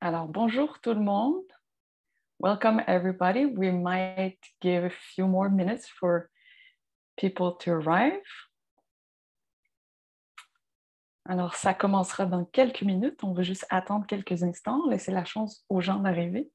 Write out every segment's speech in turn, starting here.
Alors, bonjour tout le monde. Welcome everybody. We might give a few more minutes for people to arrive. Alors, ça commencera dans quelques minutes. On va juste attendre quelques instants, laisser la chance aux gens d'arriver.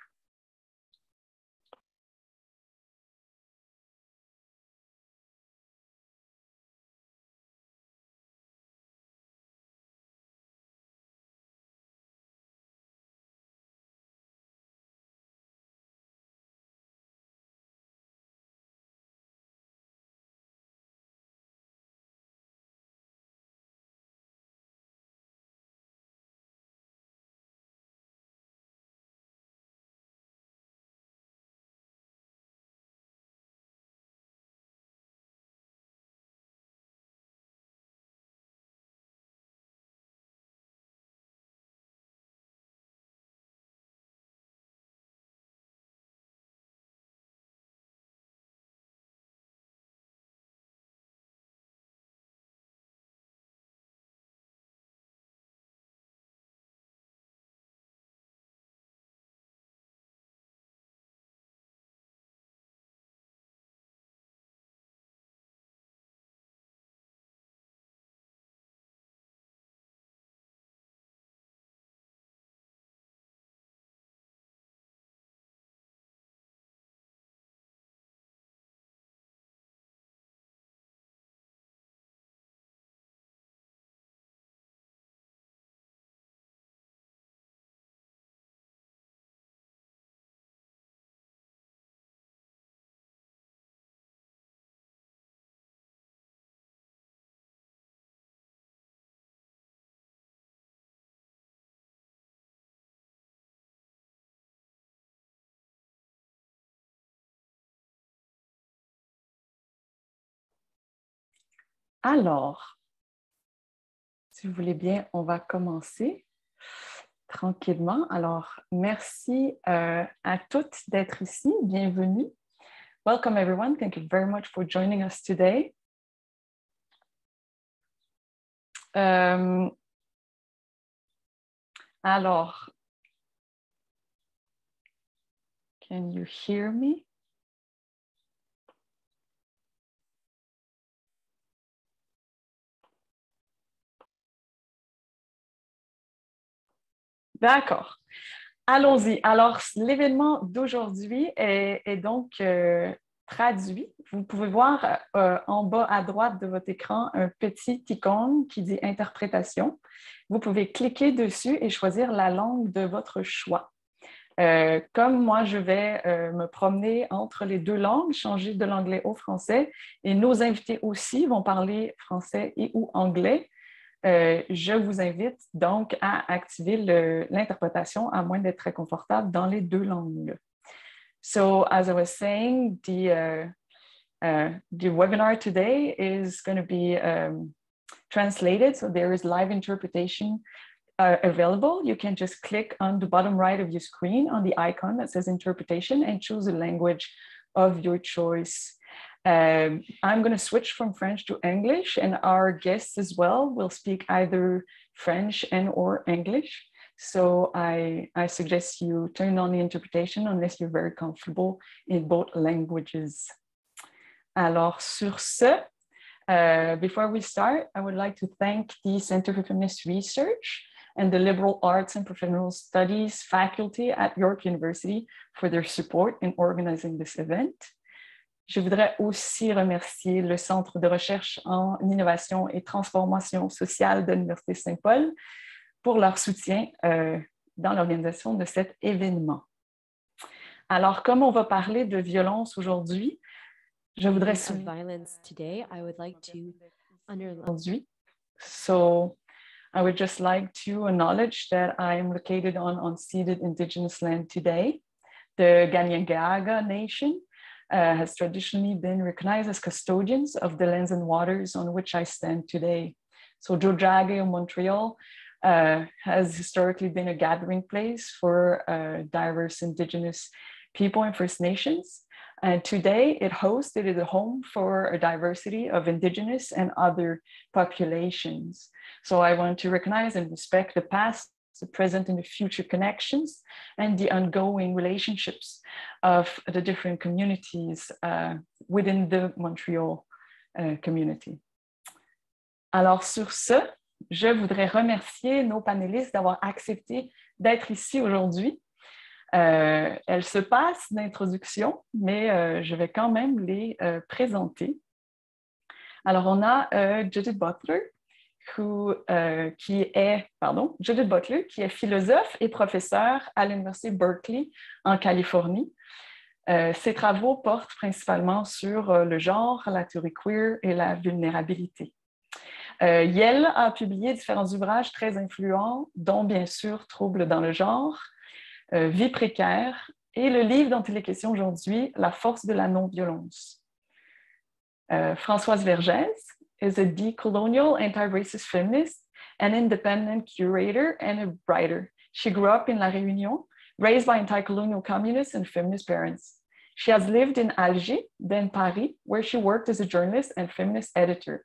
Alors, si vous voulez bien, on va commencer tranquillement. Alors, merci à toutes d'être ici. Bienvenue. Welcome everyone. Thank you very much for joining us today. Alors, can you hear me? D'accord. Allons-y. Alors, l'événement d'aujourd'hui est donc traduit. Vous pouvez voir en bas à droite de votre écran un petit icône qui dit interprétation. Vous pouvez cliquer dessus et choisir la langue de votre choix. Comme moi, je vais me promener entre les deux langues, changer de l'anglais au français, et nos invités aussi vont parler français et ou anglais. Je vous invite donc à activer l'interprétation à moins d'être très confortable dans les deux langues. So, as I was saying, the webinar today is going to be translated. So there is live interpretation available. You can just click on the bottom right of your screen on the icon that says interpretation and choose a language of your choice. I'm going to switch from French to English, and our guests as well will speak either French and or English. So I suggest you turn on the interpretation unless you're very comfortable in both languages. Alors, sur ce, before we start, I would like to thank the Center for Feminist Research and the Liberal Arts and Professional Studies faculty at York University for their support in organizing this event. Je voudrais aussi remercier le Centre de recherche en innovation et transformation sociale de l'Université Saint-Paul pour leur soutien dans l'organisation de cet événement. Alors, comme on va parler de violence aujourd'hui, je voudrais So I would just like to acknowledge that I am located on unceded Indigenous land today. The Kanien'kehá:ka Nation has traditionally been recognized as custodians of the lands and waters on which I stand today. So Tiohtià:ke in Montreal has historically been a gathering place for diverse Indigenous people and First Nations. And today it is a home for a diversity of Indigenous and other populations. So I want to recognize and respect the past, the present and the future connections, and the ongoing relationships of the different communities within the Montreal community. Alors sur ce, je voudrais remercier nos panélistes d'avoir accepté d'être ici aujourd'hui. Elle se passe d'introduction, mais je vais quand même les présenter. Alors, on a Judith Butler, Judith Butler, qui est philosophe et professeure à l'Université Berkeley en Californie. Ses travaux portent principalement sur le genre, la théorie queer et la vulnérabilité. Yale a publié différents ouvrages très influents, dont bien sûr Troubles dans le genre, Vie précaire et le livre dont il est question aujourd'hui, La force de la non-violence. Françoise Vergès is a decolonial anti-racist feminist, an independent curator, and a writer. She grew up in La Réunion, raised by anti-colonial communist and feminist parents. She has lived in Alger, then Paris, where she worked as a journalist and feminist editor.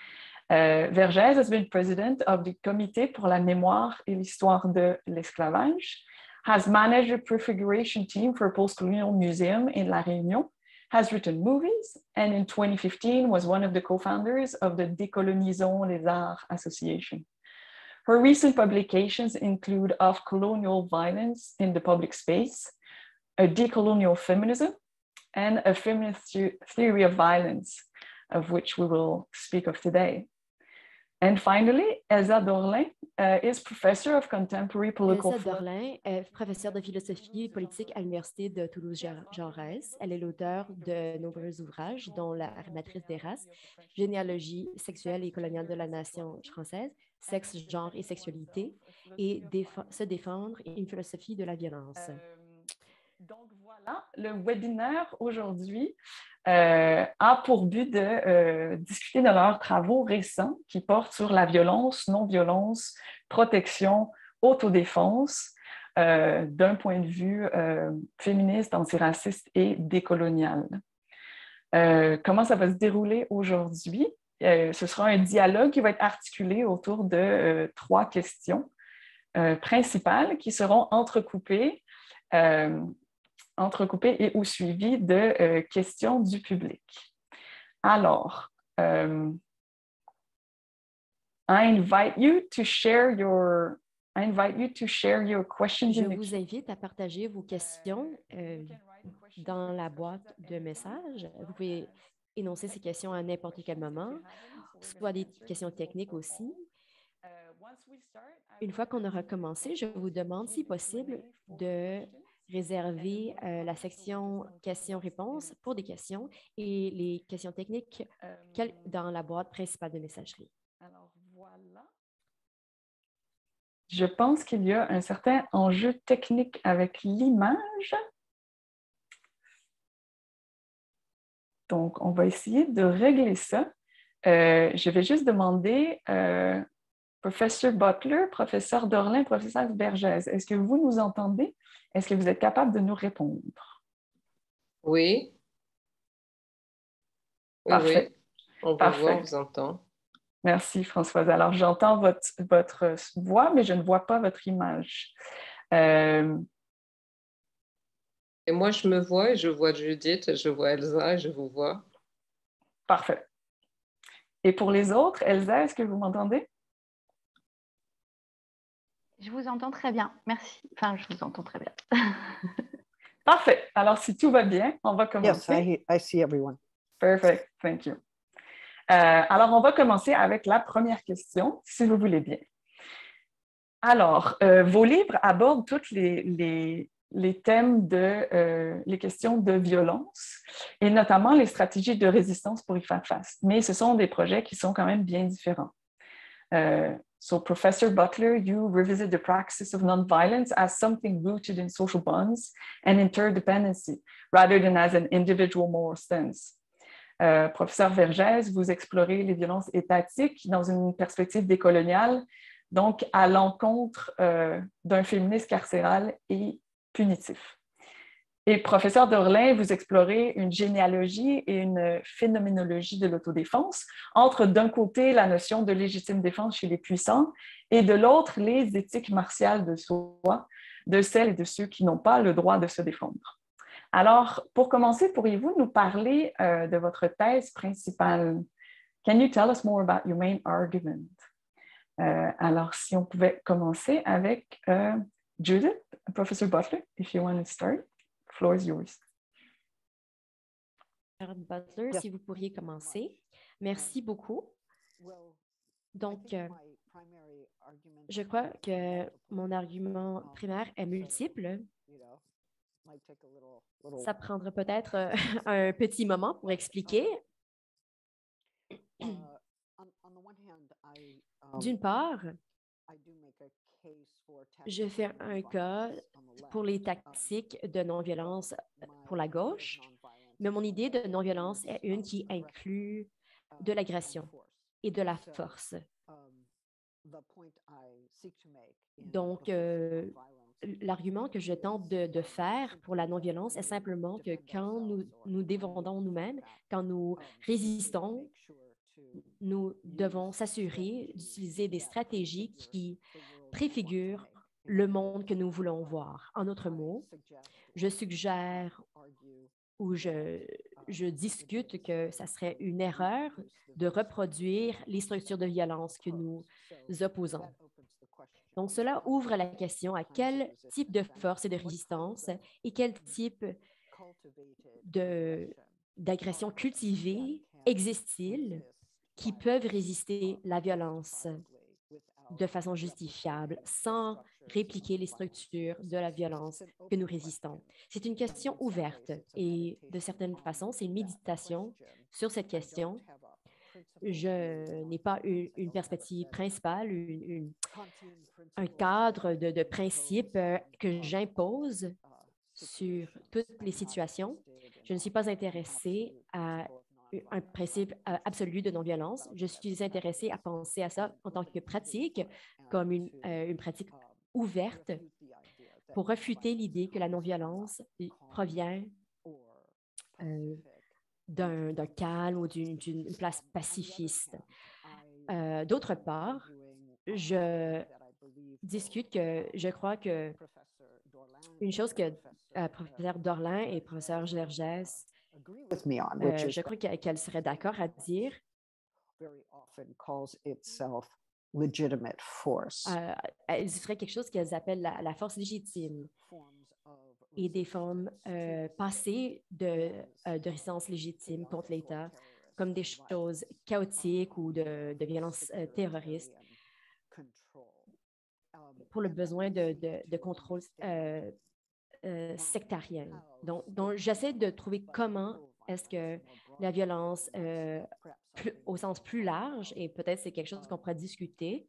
Vergès has been president of the Comité pour la mémoire et l'histoire de l'esclavage, has managed a prefiguration team for a post-colonial museum in La Réunion, has written movies, and in 2015 was one of the co-founders of the Décolonisons les Arts Association. Her recent publications include Of Colonial Violence in the Public Space, A Decolonial Feminism, and A Feminist Theory of Violence, of which we will speak of today. And finally, Elsa Dorlin is professor of contemporary political Elsa Dorlin est professeure de philosophie politique à l'Université de Toulouse-Jaurès. Elle est l'auteure de nombreux ouvrages, dont La matrice des races, Généalogie sexuelle et coloniale de la nation française, Sexe, genre et sexualité, et Se défendre et une philosophie de la violence. Donc voilà, le webinaire aujourd'hui a pour but de discuter de leurs travaux récents qui portent sur la violence, non-violence, protection, autodéfense, d'un point de vue féministe, antiraciste et décolonial. Comment ça va se dérouler aujourd'hui? Ce sera un dialogue qui va être articulé autour de 3 questions principales qui seront entrecoupées et ou suivies de questions du public. Alors, I invite you to share your questions. Je vous invite à partager vos questions dans la boîte de messages. Vous pouvez énoncer ces questions à n'importe quel moment, soit des questions techniques aussi. Une fois qu'on aura commencé, je vous demande, si possible, de réserver la section questions-réponses pour des questions et les questions techniques dans la boîte principale de messagerie. Alors voilà. Je pense qu'il y a un certain enjeu technique avec l'image. Donc, on va essayer de régler ça. Je vais juste demander, Professeur Butler, professeur Dorlin, professeur Vergès, est-ce que vous nous entendez? Est-ce que vous êtes capable de nous répondre? Oui. Parfait. Oui. On vous voit, on vous entend. Merci, Françoise. Alors, j'entends votre voix, mais je ne vois pas votre image. Et moi, je me vois et je vois Judith, je vois Elsa et je vous vois. Parfait. Et pour les autres, Elsa, est-ce que vous m'entendez? Je vous entends très bien. Merci. Enfin, je vous entends très bien. Parfait. Alors, si tout va bien, on va commencer. Yes, I see everyone. Perfect. Thank you. Alors, on va commencer avec la première question, si vous voulez bien. Alors, vos livres abordent toutes les thèmes les questions de violence et notamment les stratégies de résistance pour y faire face. Mais ce sont des projets qui sont quand même bien différents. So, Professor Butler, you revisit the practice of nonviolence as something rooted in social bonds and interdependency, rather than as an individual moral stance. Professeur Vergès, vous explorez les violences étatiques dans une perspective décoloniale, donc à l'encontre d'un féminisme carcéral et punitif. Et professeur Dorlin, vous explorez une généalogie et une phénoménologie de l'autodéfense, entre d'un côté la notion de légitime défense chez les puissants et de l'autre les éthiques martiales de soi, de celles et de ceux qui n'ont pas le droit de se défendre. Alors, pour commencer, pourriez-vous nous parler de votre thèse principale? Can you tell us more about your main argument? Alors, si on pouvait commencer avec Judith, Professor Butler, if you want to start. The floor is yours. Butler, si vous pourriez commencer. Merci beaucoup. Donc, je crois que mon argument primaire est multiple. Ça prendra peut-être un petit moment pour expliquer. D'une part, je fais un cas pour les tactiques de non-violence pour la gauche, mais mon idée de non-violence est une qui inclut de l'agression et de la force. Donc, l'argument que je tente de faire pour la non-violence est simplement que quand nous défendons nous-mêmes, quand nous résistons, nous devons s'assurer d'utiliser des stratégies qui préfigurent le monde que nous voulons voir. En d'autres mots, je suggère ou je discute que ça serait une erreur de reproduire les structures de violence que nous opposons. Donc, cela ouvre la question à quel type de force et de résistance et quel type d'agression cultivée existe-t-il qui peuvent résister la violence de façon justifiable sans répliquer les structures de la violence que nous résistons. C'est une question ouverte et de certaine façon, c'est une méditation sur cette question. Je n'ai pas une perspective principale, un cadre de principes que j'impose sur toutes les situations. Je ne suis pas intéressée à un principe absolu de non-violence. Je suis intéressée à penser à ça en tant que pratique, comme une pratique ouverte pour refuter l'idée que la non-violence provient d'un calme ou d'une place pacifiste. D'autre part, je discute que je crois que une chose que professeur Dorlin et professeur Gergès, je crois qu'elle serait d'accord à dire. Elle serait quelque chose qu'elles appellent la force légitime et des formes passées de résistance légitime contre l'État, comme des choses chaotiques ou de violence terroriste pour le besoin de contrôle sectarien. Donc j'essaie de trouver comment est-ce que la violence, au sens plus large, et peut-être c'est quelque chose qu'on pourrait discuter,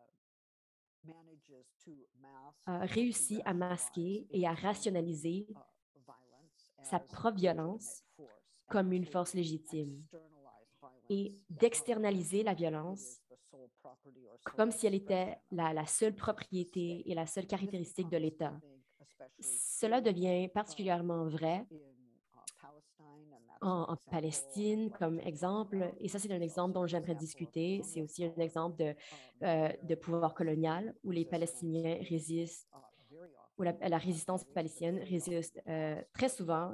réussit à masquer et à rationaliser sa propre violence comme une force légitime et d'externaliser la violence comme si elle était la seule propriété et la seule caractéristique de l'État. Cela devient particulièrement vrai en Palestine, comme exemple, et ça, c'est un exemple dont j'aimerais discuter. C'est aussi un exemple de pouvoir colonial où les Palestiniens résistent, où la résistance palestinienne résiste très souvent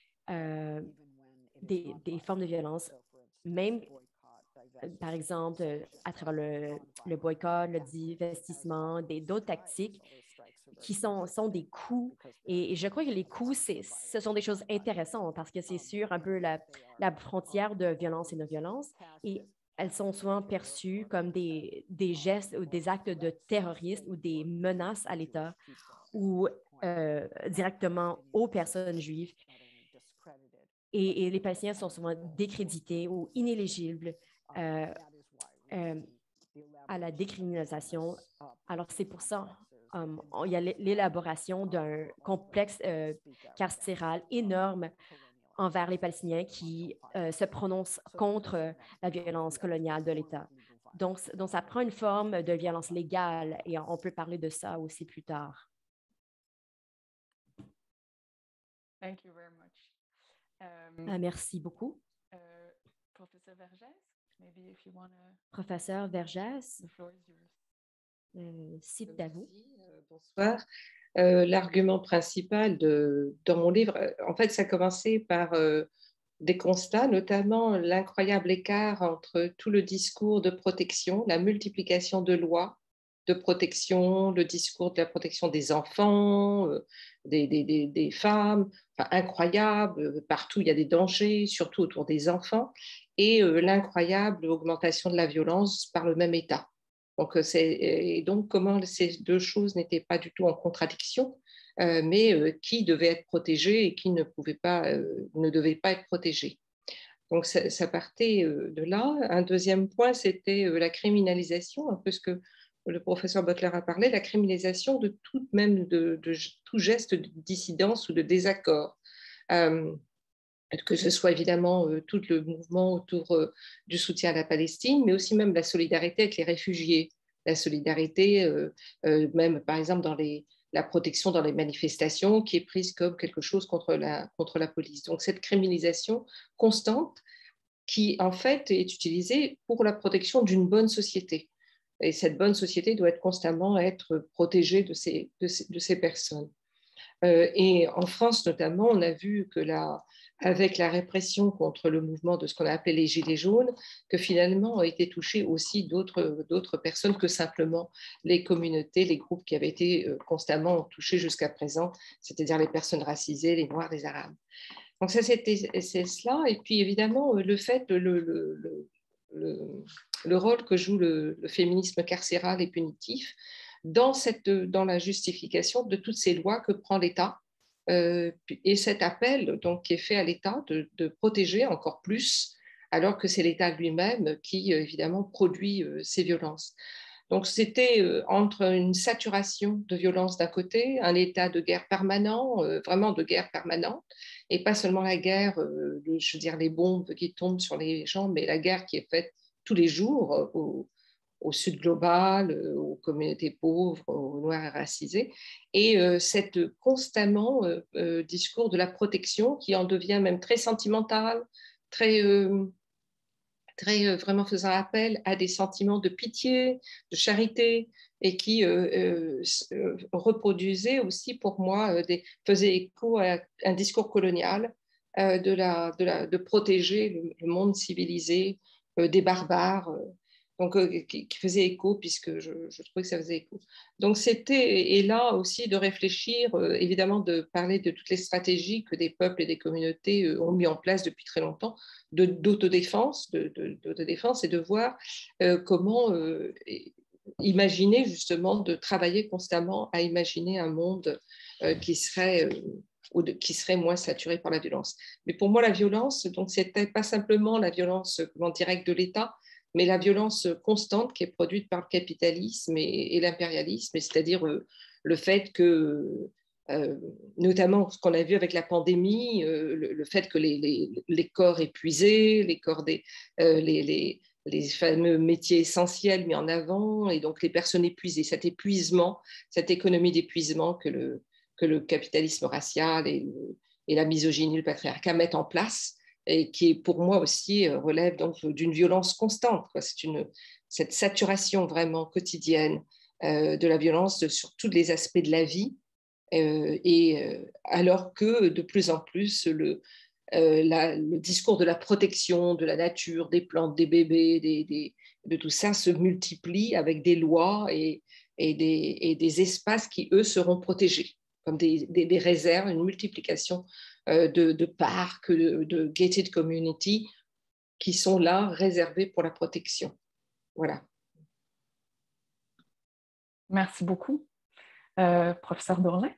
des formes de violence, même, par exemple, à travers le boycott, le divestissement, d'autres tactiques qui sont des coups. Et je crois que les coups, ce sont des choses intéressantes parce que c'est sur un peu la frontière de violence et non-violence. Et elles sont souvent perçues comme des gestes ou des actes de terrorisme ou des menaces à l'État ou directement aux personnes juives. Et les Palestiniens sont souvent décrédités ou inéligibles à la décriminalisation. Alors, c'est pour ça il y a l'élaboration d'un complexe carcéral énorme envers les Palestiniens qui se prononcent contre la violence coloniale de l'État. Donc, ça prend une forme de violence légale et on peut parler de ça aussi plus tard. Thank you very much. Merci beaucoup. Professeur Vergès, maybe if you want to... Professeur Vergès, The floor is yours. c'est à vous. Bonsoir. L'argument principal dans mon livre, en fait, ça a commencé par des constats, notamment l'incroyable écart entre tout le discours de protection, la multiplication de lois de protection, le discours de la protection des enfants, des femmes, enfin, incroyable, partout il y a des dangers, surtout autour des enfants, et l'incroyable augmentation de la violence par le même État. Et donc, comment ces deux choses n'étaient pas du tout en contradiction, mais qui devait être protégé et qui ne devait pas être protégé. Donc, ça partait de là. Un deuxième point, c'était la criminalisation, un peu ce que le professeur Butler a parlé, la criminalisation de tout geste de dissidence ou de désaccord. Que ce soit évidemment tout le mouvement autour du soutien à la Palestine, mais aussi même la solidarité avec les réfugiés, la solidarité même par exemple dans la protection dans les manifestations qui est prise comme quelque chose contre la police. Donc cette criminalisation constante qui en fait est utilisée pour la protection d'une bonne société. Et cette bonne société doit constamment être protégée de ces personnes. Et en France notamment, on a vu que avec la répression contre le mouvement de ce qu'on a appelé les Gilets jaunes, que finalement ont été touchées aussi d'autres personnes que simplement les communautés, les groupes qui avaient été constamment touchés jusqu'à présent, c'est-à-dire les personnes racisées, les Noirs, les Arabes. Donc c'est cela. Et puis évidemment, le fait, le rôle que joue le féminisme carcéral et punitif dans la justification de toutes ces lois que prend l'État et cet appel donc, qui est fait à l'État de protéger encore plus, alors que c'est l'État lui-même qui, évidemment, produit ces violences. Donc, c'était entre une saturation de violence d'un côté, un état de guerre permanent, vraiment de guerre permanente, et pas seulement la guerre, je veux dire, les bombes qui tombent sur les gens, mais la guerre qui est faite tous les jours au Sud global, aux communautés pauvres, aux Noirs et racisés, et cette constamment discours de la protection qui en devient même très sentimental, très vraiment faisant appel à des sentiments de pitié, de charité, et qui reproduisait aussi pour moi, faisait écho à un discours colonial de protéger le monde civilisé des barbares. Donc, qui faisait écho, puisque je trouvais que ça faisait écho. Donc, et là aussi de réfléchir, évidemment, de parler de toutes les stratégies que des peuples et des communautés ont mis en place depuis très longtemps, d'autodéfense, et de voir comment imaginer, justement, de travailler constamment à imaginer un monde qui serait moins saturé par la violence. Mais pour moi, la violence, donc, c'était pas simplement la violence directe de l'État, mais la violence constante qui est produite par le capitalisme et l'impérialisme, c'est-à-dire le fait que, notamment ce qu'on a vu avec la pandémie, le fait que les corps épuisés, les corps les fameux métiers essentiels mis en avant, et donc les personnes épuisées, cet épuisement, cette économie d'épuisement que le capitalisme racial et la misogynie, le patriarcat mettent en place, et qui, pour moi aussi, relève donc d'une violence constante. C'est cette saturation vraiment quotidienne de la violence sur tous les aspects de la vie, alors que de plus en plus, le discours de la protection de la nature, des plantes, des bébés, de tout ça se multiplie avec des lois et des espaces qui, eux, seront protégés, comme des réserves, une multiplication de parcs, de gated community qui sont là réservés pour la protection. Voilà. Merci beaucoup. Professeur Dourlin?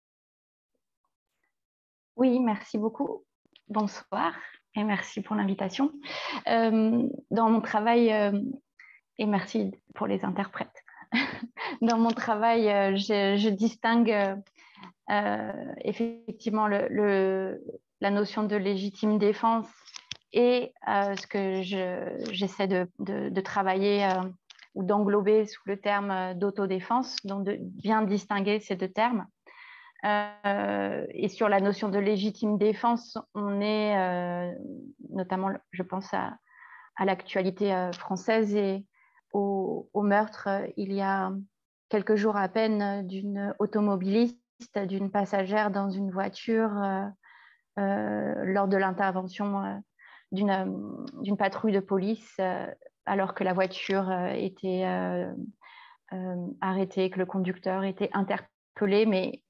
Oui, merci beaucoup. Bonsoir et merci pour l'invitation. Dans mon travail, et merci pour les interprètes, dans mon travail, je distingue effectivement la notion de légitime défense et ce que j'essaie de travailler ou d'englober sous le terme d'autodéfense, donc de bien distinguer ces deux termes. Et sur la notion de légitime défense, on est notamment, je pense à l'actualité française et au meurtre il y a quelques jours à peine d'une automobiliste, d'une passagère dans une voiture lors de l'intervention d'une patrouille de police alors que la voiture était arrêtée, que le conducteur était interpellé, mais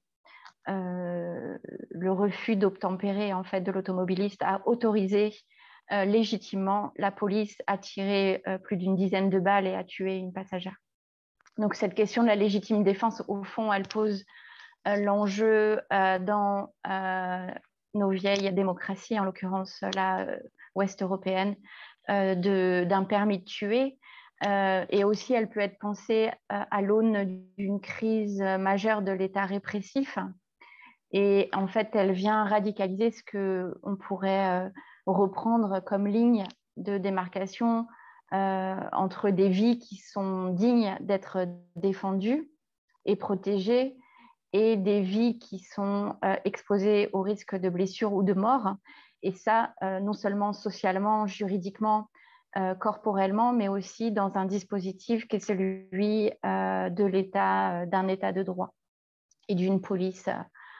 le refus d'obtempérer en fait de l'automobiliste a autorisé légitimement la police à tirer plus d'une dizaine de balles et à tuer une passagère. Donc cette question de la légitime défense, au fond, elle pose l'enjeu dans nos vieilles démocraties, en l'occurrence la ouest européenne, d'un permis de tuer. Et aussi, elle peut être pensée à l'aune d'une crise majeure de l'État répressif. Et en fait, elle vient radicaliser ce qu'on pourrait reprendre comme ligne de démarcation entre des vies qui sont dignes d'être défendues et protégées et des vies qui sont exposées au risque de blessure ou de mort. Et ça, non seulement socialement, juridiquement, corporellement, mais aussi dans un dispositif qui est celui de l'État, d'un État de droit et d'une police.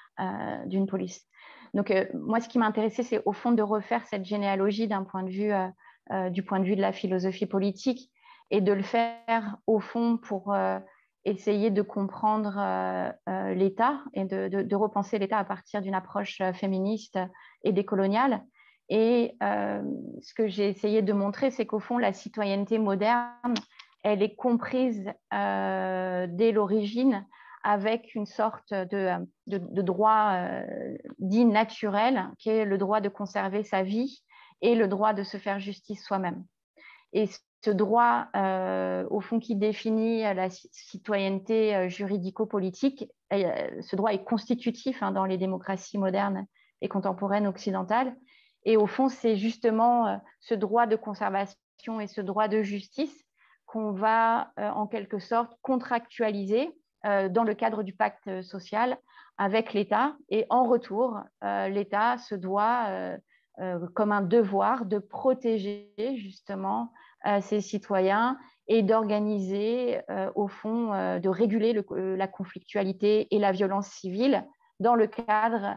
Donc, moi, ce qui m'intéressait, c'est au fond de refaire cette généalogie du point de vue de la philosophie politique et de le faire au fond pour essayer de comprendre l'État et de repenser l'État à partir d'une approche féministe et décoloniale. Et ce que j'ai essayé de montrer, c'est qu'au fond, la citoyenneté moderne, elle est comprise dès l'origine avec une sorte de droit dit naturel, qui est le droit de conserver sa vie et le droit de se faire justice soi-même. Et ce droit, au fond, qui définit la citoyenneté juridico-politique, ce droit est constitutif dans les démocraties modernes et contemporaines occidentales. Et au fond, c'est justement ce droit de conservation et ce droit de justice qu'on va, en quelque sorte, contractualiser dans le cadre du pacte social avec l'État. Et en retour, l'État se doit, comme un devoir, de protéger justement ses citoyens et d'organiser, au fond, de réguler la conflictualité et la violence civile dans le cadre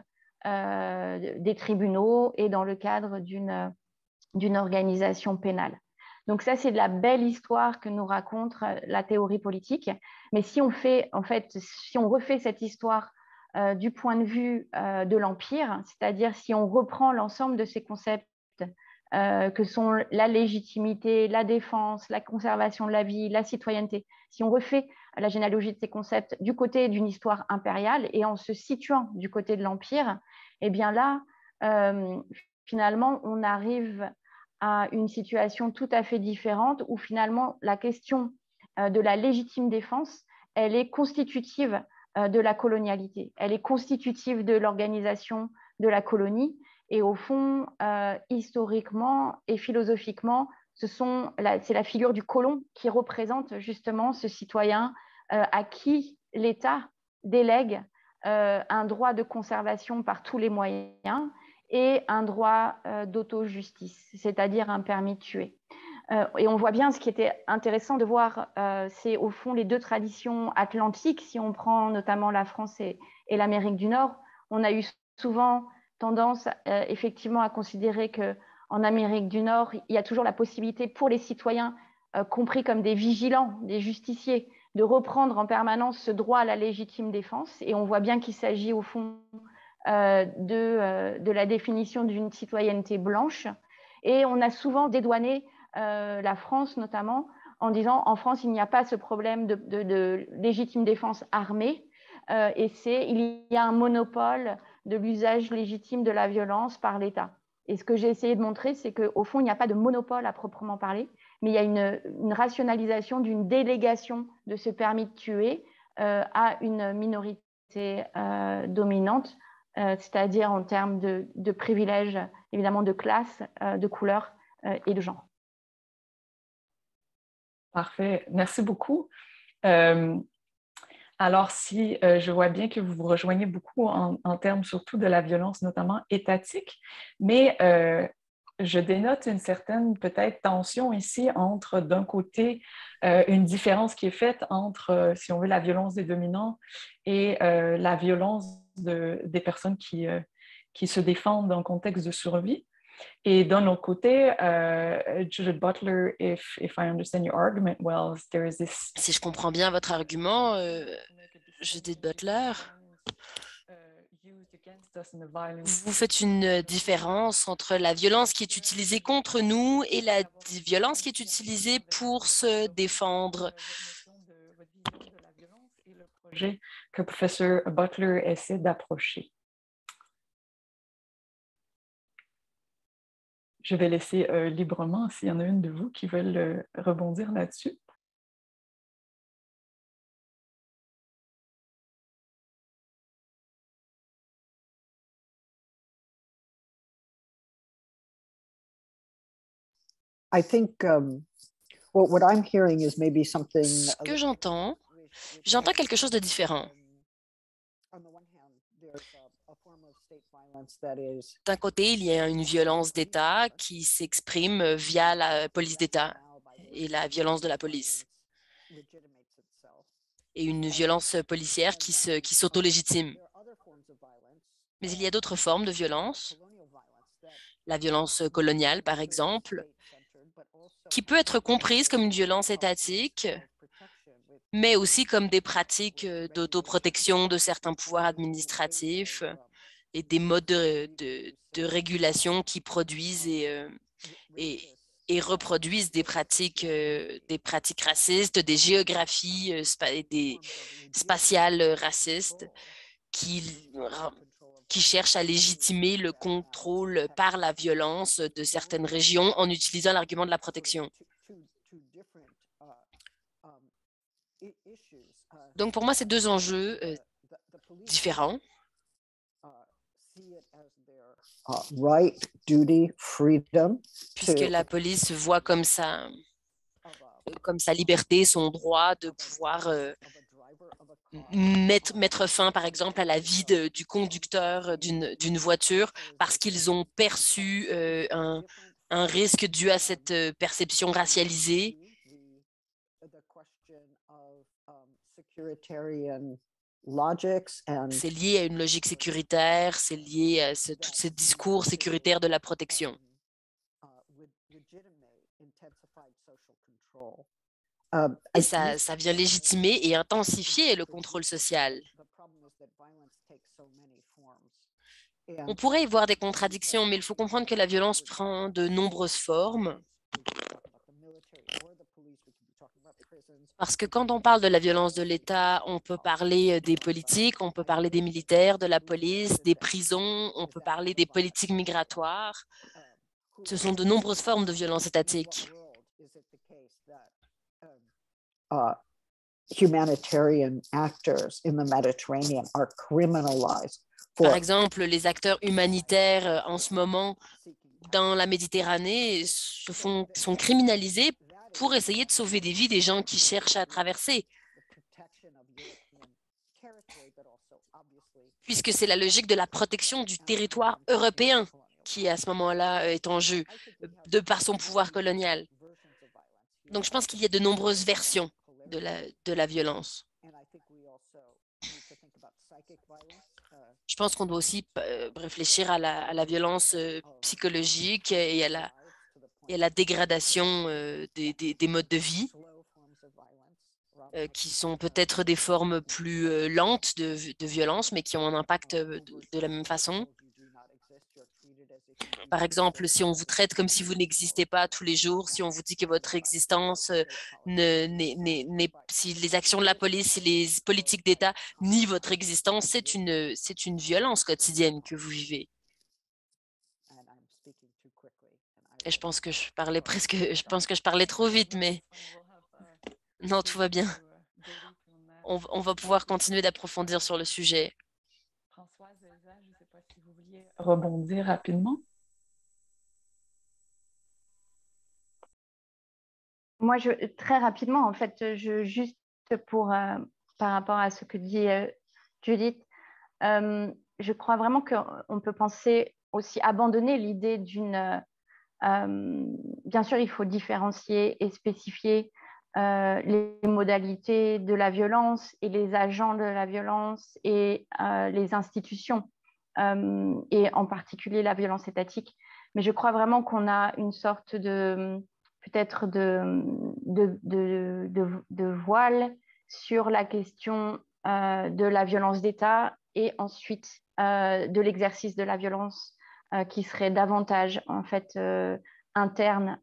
des tribunaux et dans le cadre d'une organisation pénale. Donc ça, c'est de la belle histoire que nous raconte la théorie politique. Mais si on refait cette histoire du point de vue de l'Empire, c'est-à-dire si on reprend l'ensemble de ces concepts que sont la légitimité, la défense, la conservation de la vie, la citoyenneté, si on refait la généalogie de ces concepts du côté d'une histoire impériale et en se situant du côté de l'Empire, eh bien là, finalement, on arrive à une situation tout à fait différente où finalement la question de la légitime défense, elle est constitutive de la colonialité, elle est constitutive de l'organisation de la colonie et au fond, historiquement et philosophiquement, c'est la figure du colon qui représente justement ce citoyen à qui l'État délègue un droit de conservation par tous les moyens et un droit d'auto-justice, c'est-à-dire un permis de tuer. Et on voit bien ce qui était intéressant de voir, c'est au fond les deux traditions atlantiques. Si on prend notamment la France et l'Amérique du Nord, on a eu souvent tendance effectivement à considérer qu'en Amérique du Nord, il y a toujours la possibilité pour les citoyens, compris comme des vigilants, des justiciers, de reprendre en permanence ce droit à la légitime défense. Et on voit bien qu'il s'agit au fond de la définition d'une citoyenneté blanche. Et on a souvent dédouané la France notamment en disant en France, il n'y a pas ce problème de légitime défense armée et il y a un monopole de l'usage légitime de la violence par l'État. Et ce que j'ai essayé de montrer, c'est qu'au fond, il n'y a pas de monopole à proprement parler, mais il y a une rationalisation d'une délégation de ce permis de tuer à une minorité dominante, c'est-à-dire en termes de privilèges, évidemment de classe, de couleur et de genre. Parfait. Merci beaucoup. Alors, si je vois bien que vous vous rejoignez beaucoup en termes surtout de la violence, notamment étatique, mais je dénote une certaine peut-être tension ici entre, d'un côté, une différence qui est faite entre, si on veut, la violence des dominants et la violence des personnes qui se défendent en contexte de survie. Et d'un autre côté, Judith Butler, if I understand your argument well, there is this... Si je comprends bien votre argument, Judith Butler, vous faites une différence entre la violence qui est utilisée contre nous et la violence qui est utilisée pour se défendre. Et le projet que professeur Butler essaie d'approcher. Je vais laisser librement s'il y en a une de vous qui veulent rebondir là-dessus. I think what I'm hearing is maybe something. Ce que j'entends quelque chose de différent. D'un côté, il y a une violence d'État qui s'exprime via la police d'État et la violence de la police. Et une violence policière qui s'auto-légitime. Mais il y a d'autres formes de violence, la violence coloniale par exemple, qui peut être comprise comme une violence étatique, mais aussi comme des pratiques d'autoprotection de certains pouvoirs administratifs et des modes de régulation qui produisent et reproduisent des pratiques racistes, des géographies des spatiales racistes qui cherchent à légitimer le contrôle par la violence de certaines régions en utilisant l'argument de la protection. Donc, pour moi, c'est deux enjeux différents. Right, duty, freedom. Puisque la police voit comme sa liberté, son droit de pouvoir mettre fin, par exemple, à la vie du conducteur d'une voiture parce qu'ils ont perçu un risque dû à cette perception racialisée. C'est lié à une logique sécuritaire, c'est lié à tous ces discours sécuritaires de la protection. Et ça vient légitimer et intensifier le contrôle social. On pourrait y voir des contradictions, mais il faut comprendre que la violence prend de nombreuses formes. Parce que quand on parle de la violence de l'État, on peut parler des politiques, on peut parler des militaires, de la police, des prisons, on peut parler des politiques migratoires. Ce sont de nombreuses formes de violence étatique. Humanitarian actors in the Mediterranean are criminalized. Par exemple, les acteurs humanitaires en ce moment dans la Méditerranée sont criminalisés pour essayer de sauver des vies des gens qui cherchent à traverser. Puisque c'est la logique de la protection du territoire européen qui, à ce moment-là, est en jeu, de par son pouvoir colonial. Donc, je pense qu'il y a de nombreuses versions de la violence. Je pense qu'on doit aussi réfléchir à la violence psychologique et à la dégradation des modes de vie qui sont peut-être des formes plus lentes de violence, mais qui ont un impact de la même façon. Par exemple, si on vous traite comme si vous n'existez pas tous les jours, si on vous dit que votre existence, si les actions de la police, si les politiques d'État nient votre existence, c'est une violence quotidienne que vous vivez. Et je pense que je parlais trop vite, mais non, tout va bien. On va pouvoir continuer d'approfondir sur le sujet. Françoise, Elsa, je ne sais pas si vous vouliez rebondir rapidement. Moi, très rapidement, en fait, juste pour par rapport à ce que dit Judith. Je crois vraiment qu'on peut penser aussi abandonner l'idée d'une... bien sûr, il faut différencier et spécifier les modalités de la violence et les agents de la violence et les institutions, et en particulier la violence étatique. Mais je crois vraiment qu'on a une sorte de peut-être de voile sur la question de la violence d'État et ensuite de l'exercice de la violence qui serait davantage en fait interne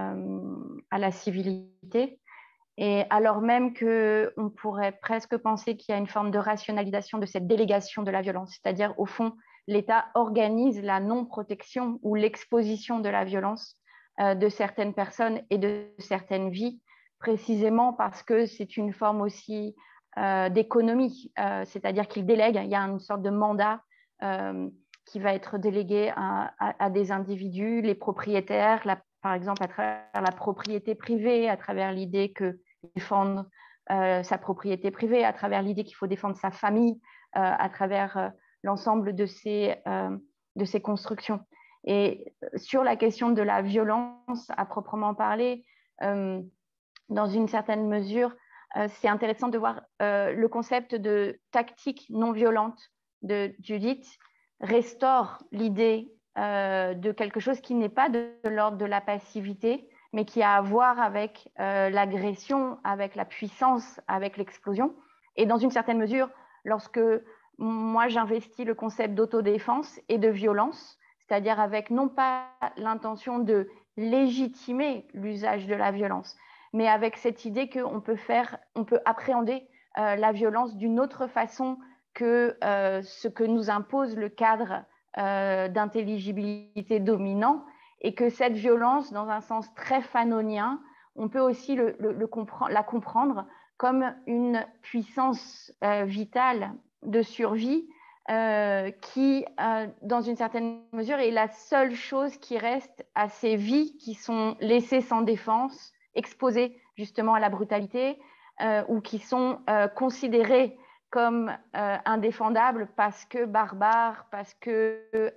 à la civilité. Et alors même qu'on pourrait presque penser qu'il y a une forme de rationalisation de cette délégation de la violence, c'est-à-dire au fond, l'État organise la non-protection ou l'exposition de la violence de certaines personnes et de certaines vies, précisément parce que c'est une forme aussi d'économie, c'est-à-dire qu'il délègue, il y a une sorte de mandat qui va être délégué à des individus, les propriétaires, par exemple à travers la propriété privée, à travers l'idée que défendre sa propriété privée, à travers l'idée qu'il faut défendre sa famille, à travers l'ensemble de ces constructions. Et sur la question de la violence à proprement parler, dans une certaine mesure, c'est intéressant de voir le concept de tactique non violente de Judith restaure l'idée de quelque chose qui n'est pas de l'ordre de la passivité, mais qui a à voir avec l'agression, avec la puissance, avec l'explosion. Et dans une certaine mesure, lorsque moi j'investis le concept d'autodéfense et de violence, c'est-à-dire avec non pas l'intention de légitimer l'usage de la violence, mais avec cette idée qu'on peut appréhender la violence d'une autre façon que ce que nous impose le cadre d'intelligibilité dominant, et que cette violence, dans un sens très fanonien, on peut aussi la comprendre comme une puissance vitale de survie qui, dans une certaine mesure, est la seule chose qui reste à ces vies qui sont laissées sans défense, exposées justement à la brutalité, ou qui sont considérées comme indéfendables parce que barbares, parce que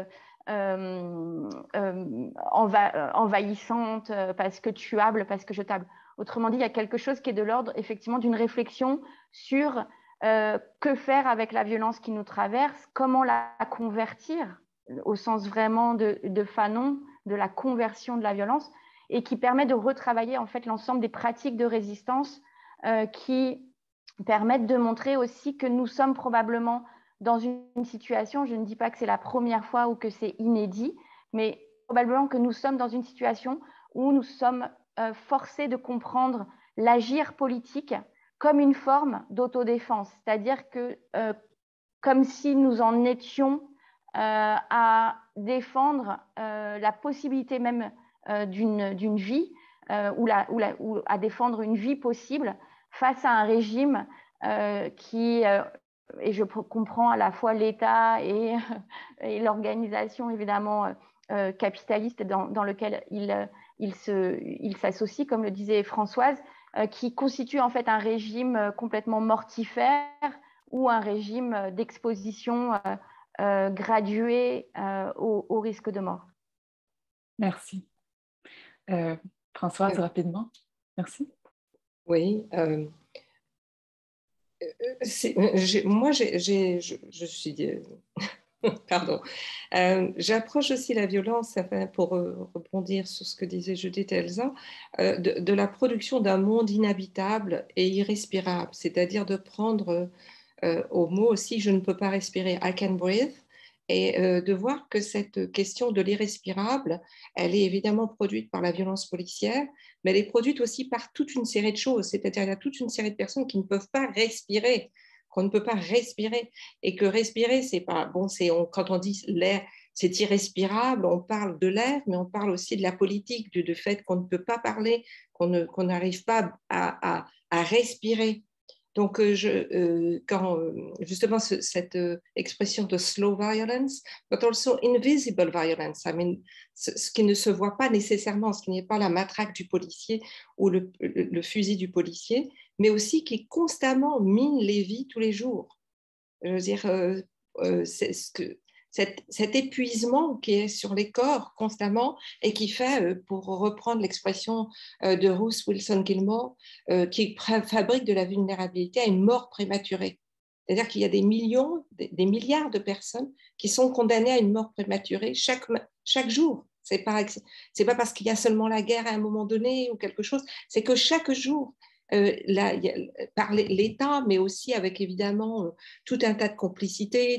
envahissantes, parce que tuables, parce que jetables. Autrement dit, il y a quelque chose qui est de l'ordre effectivement d'une réflexion sur que faire avec la violence qui nous traverse, comment la convertir au sens vraiment de Fanon, de la conversion de la violence, et qui permet de retravailler en fait l'ensemble des pratiques de résistance qui permettent de montrer aussi que nous sommes probablement dans une situation, je ne dis pas que c'est la première fois ou que c'est inédit, mais probablement que nous sommes dans une situation où nous sommes forcés de comprendre l'agir politique comme une forme d'autodéfense, c'est-à-dire que comme si nous en étions à défendre la possibilité même d'une vie ou à défendre une vie possible face à un régime qui, et je comprends à la fois l'État et l'organisation évidemment capitaliste dans lequel il s'associe, comme le disait Françoise, qui constitue en fait un régime complètement mortifère ou un régime d'exposition graduée au risque de mort. Merci. Françoise, rapidement. Merci. Oui. Moi, je suis... Pardon. J'approche aussi la violence, enfin, pour rebondir sur ce que disait Judith et Elsa, de la production d'un monde inhabitable et irrespirable, c'est-à-dire de prendre au mot aussi « je ne peux pas respirer »,« I can breathe », et de voir que cette question de l'irrespirable, elle est évidemment produite par la violence policière, mais elle est produite aussi par toute une série de choses, c'est-à-dire il y a toute une série de personnes qui ne peuvent pas respirer, qu'on ne peut pas respirer, et que respirer, c'est pas bon, quand on dit l'air, c'est irrespirable, on parle de l'air, mais on parle aussi de la politique, du fait qu'on ne peut pas parler, qu'on n'arrive pas à respirer. Donc, quand justement cette expression de slow violence, but also invisible violence, I mean, ce qui ne se voit pas nécessairement, ce qui n'est pas la matraque du policier ou le fusil du policier, mais aussi qui constamment mine les vies tous les jours. Je veux dire, c'est cet épuisement qui est sur les corps constamment et qui fait, pour reprendre l'expression de Ruth Wilson Gilmore, qui fabrique de la vulnérabilité à une mort prématurée. C'est-à-dire qu'il y a des millions, des milliards de personnes qui sont condamnées à une mort prématurée chaque jour. C'est pas parce qu'il y a seulement la guerre à un moment donné ou quelque chose, c'est que chaque jour, par l'État, mais aussi avec évidemment tout un tas de complicités,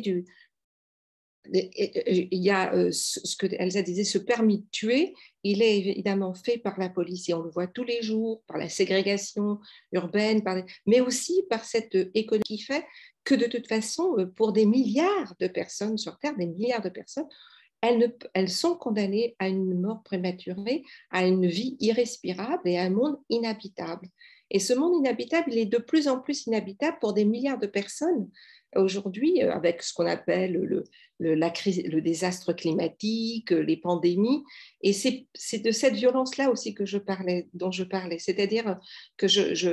il y a ce que Elsa disait, ce permis de tuer, il est évidemment fait par la police et on le voit tous les jours, par la ségrégation urbaine, mais aussi par cette économie qui fait que de toute façon, pour des milliards de personnes sur Terre, des milliards de personnes, elles sont condamnées à une mort prématurée, à une vie irrespirable et à un monde inhabitable. Et ce monde inhabitable, il est de plus en plus inhabitable pour des milliards de personnes aujourd'hui, avec ce qu'on appelle la crise, le désastre climatique, les pandémies. Et c'est de cette violence-là aussi dont je parlais. C'est-à-dire que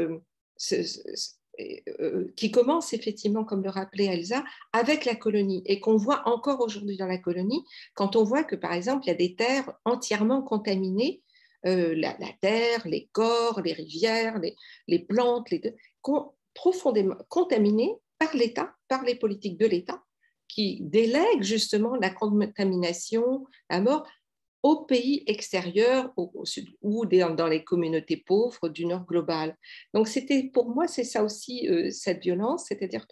qui commence effectivement, comme le rappelait Elsa, avec la colonie et qu'on voit encore aujourd'hui dans la colonie, quand on voit que, par exemple, il y a des terres entièrement contaminées, la terre, les corps, les rivières, les plantes, profondément contaminées par l'État, par les politiques de l'État, qui délèguent justement la contamination, la mort aux pays extérieurs au sud, ou dans les communautés pauvres du Nord global. Donc, pour moi, c'est ça aussi, cette violence, c'est-à-dire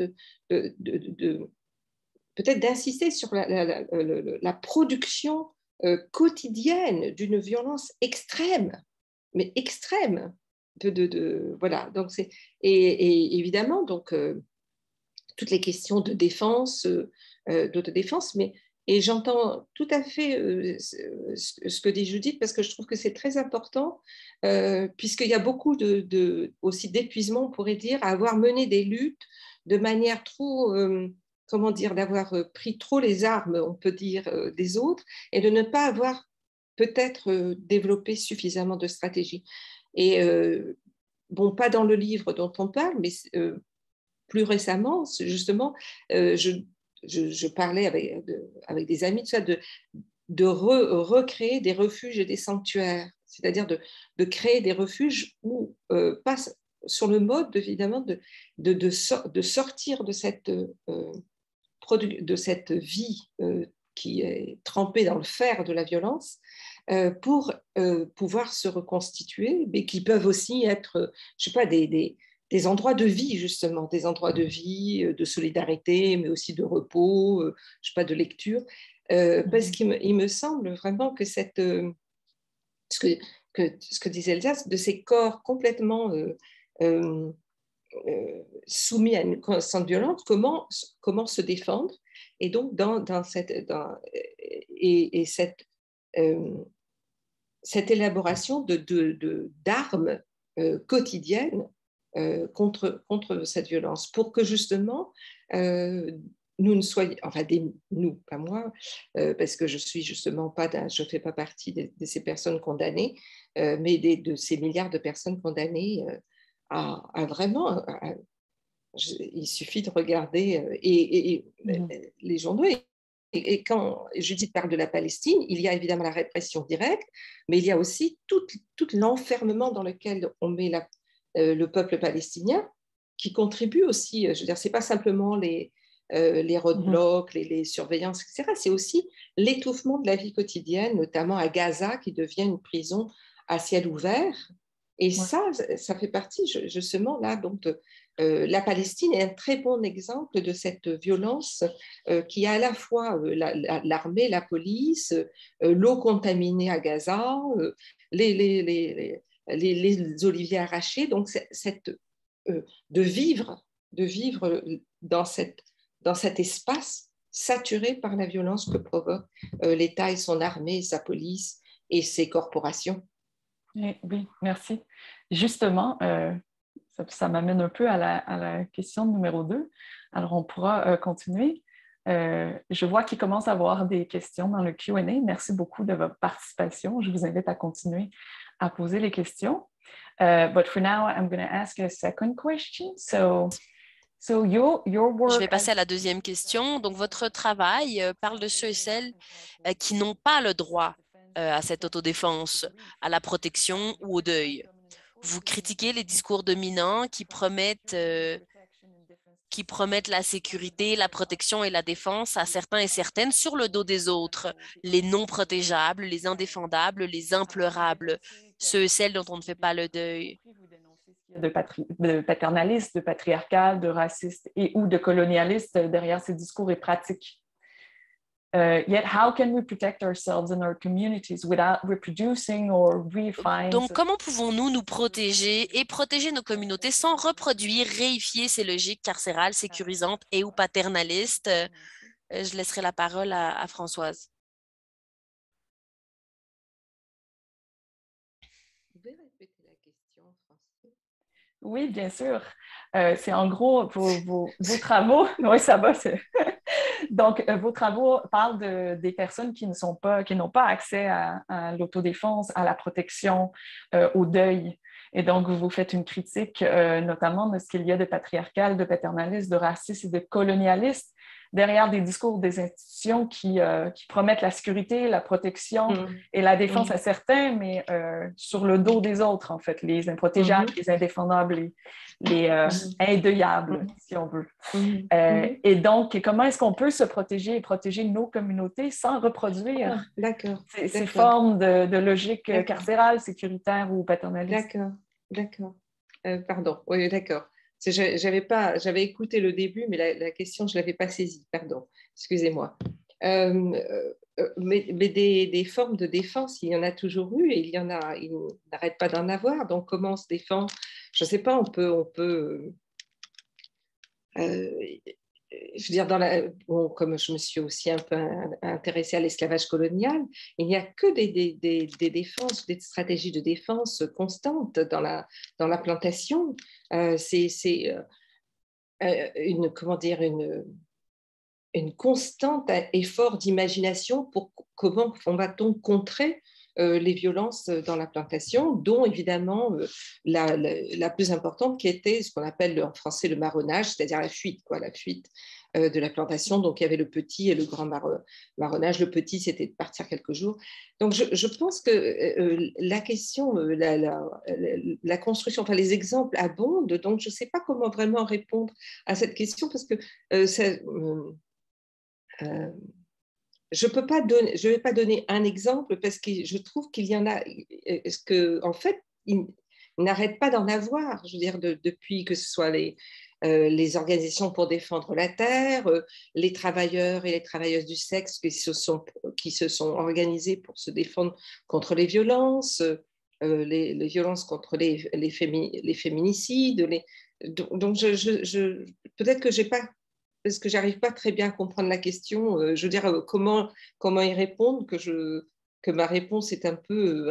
peut-être d'insister sur la production quotidienne d'une violence extrême, mais extrême. Voilà. Donc, et évidemment, donc, toutes les questions de défense, d'autodéfense, et j'entends tout à fait ce que dit Judith, parce que je trouve que c'est très important, puisqu'il y a beaucoup aussi d'épuisement, on pourrait dire, à avoir mené des luttes de manière trop, comment dire, d'avoir pris trop les armes, on peut dire, des autres, et de ne pas avoir peut-être développé suffisamment de stratégies. Et bon, pas dans le livre dont on parle, mais plus récemment, justement, je parlais avec des amis de recréer des refuges et des sanctuaires, c'est-à-dire de créer des refuges où passe sur le mode, évidemment, de sortir de cette vie qui est trempée dans le fer de la violence, pour pouvoir se reconstituer, mais qui peuvent aussi être, je ne sais pas, des endroits de vie, justement, des endroits de vie, de solidarité, mais aussi de repos, je ne sais pas, de lecture, parce qu'il me semble vraiment que ce que disait Elsa, de ces corps complètement soumis à une constante violence, comment se défendre, et donc cette élaboration d'armes quotidiennes contre cette violence, pour que justement nous ne soyons, enfin nous, pas moi, parce que je suis justement pas, je fais pas partie de ces personnes condamnées, mais de ces milliards de personnes condamnées à vraiment, il suffit de regarder les journaux. Et quand Judith parle de la Palestine, il y a évidemment la répression directe, mais il y a aussi tout l'enfermement dans lequel on met le peuple palestinien, qui contribue aussi. Je veux dire, c'est pas simplement les roadblocks, les surveillances, etc. C'est aussi l'étouffement de la vie quotidienne, notamment à Gaza, qui devient une prison à ciel ouvert. Et ça fait partie justement là, donc, la Palestine est un très bon exemple de cette violence qui a à la fois l'armée, la police, l'eau contaminée à Gaza, les oliviers arrachés. Donc, de vivre dans cet espace saturé par la violence que provoque l'État et son armée, sa police et ses corporations. Oui, merci. Justement, ça m'amène un peu à la question numéro 2. Alors, on pourra continuer. Je vois qu'il commence à y avoir des questions dans le Q&A. Merci beaucoup de votre participation. Je vous invite à continuer à poser les questions. But for now, I'm going to ask a second question. So your work... Je vais passer à la deuxième question. Donc, votre travail parle de ceux et celles qui n'ont pas le droit à cette autodéfense, à la protection ou au deuil. Vous critiquez les discours dominants qui promettent la sécurité, la protection et la défense à certains et certaines sur le dos des autres, les non protégeables, les indéfendables, les impleurables, ceux et celles dont on ne fait pas le deuil. De paternaliste, de patriarcal, de raciste et ou de colonialiste derrière ces discours et pratiques. Yet, how can we protect ourselves and our communities without reproducing or reifying? Donc, comment pouvons-nous nous protéger et protéger nos communautés sans reproduire, réifier ces logiques carcérales, sécurisantes et ou paternalistes? Je laisserai la parole à Françoise. Vous pouvez répéter la question en français? Oui, bien sûr. C'est en gros vos travaux. Oui, ça va. Donc, vos travaux parlent des personnes qui n'ont pas accès à l'autodéfense, à la protection, au deuil. Et donc, vous faites une critique notamment de ce qu'il y a de patriarcal, de paternaliste, de raciste et de colonialiste derrière des discours des institutions qui promettent la sécurité, la protection et la défense à certains, mais sur le dos des autres, en fait, les improtégeables, les indéfendables, les indeuillables, si on veut. Et donc, comment est-ce qu'on peut se protéger et protéger nos communautés sans reproduire ces formes de logique carcérale, sécuritaire ou paternaliste? D'accord. Pardon, oui, d'accord. J'avais écouté le début, mais la question, je ne l'avais pas saisie, pardon, excusez-moi. Mais des formes de défense, il y en a toujours eu et il n'arrête pas d'en avoir. Donc, comment on se défend? Je ne sais pas, on peut je veux dire, comme je me suis aussi un peu intéressée à l'esclavage colonial, il n'y a que des défenses, des stratégies de défense constantes dans la plantation. C'est une constante effort d'imagination pour comment va-t-on contrer les violences dans la plantation, dont évidemment la plus importante qui était ce qu'on appelle en français le marronnage, c'est-à-dire la fuite de la plantation. Donc il y avait le petit et le grand marronnage. Le petit, c'était de partir quelques jours. Donc je pense que la question, la construction, enfin les exemples abondent, donc je ne sais pas comment vraiment répondre à cette question parce que je ne vais pas donner un exemple parce que je trouve qu'il y en a, en fait, il n'arrête pas d'en avoir. Je veux dire, depuis que ce soit les organisations pour défendre la terre, les travailleurs et les travailleuses du sexe qui se sont organisés pour se défendre contre les violences, les violences contre les féminicides. Donc, peut-être que j'ai pas parce que j'arrive pas très bien à comprendre la question. Je veux dire, comment y répondre que ma réponse est un peu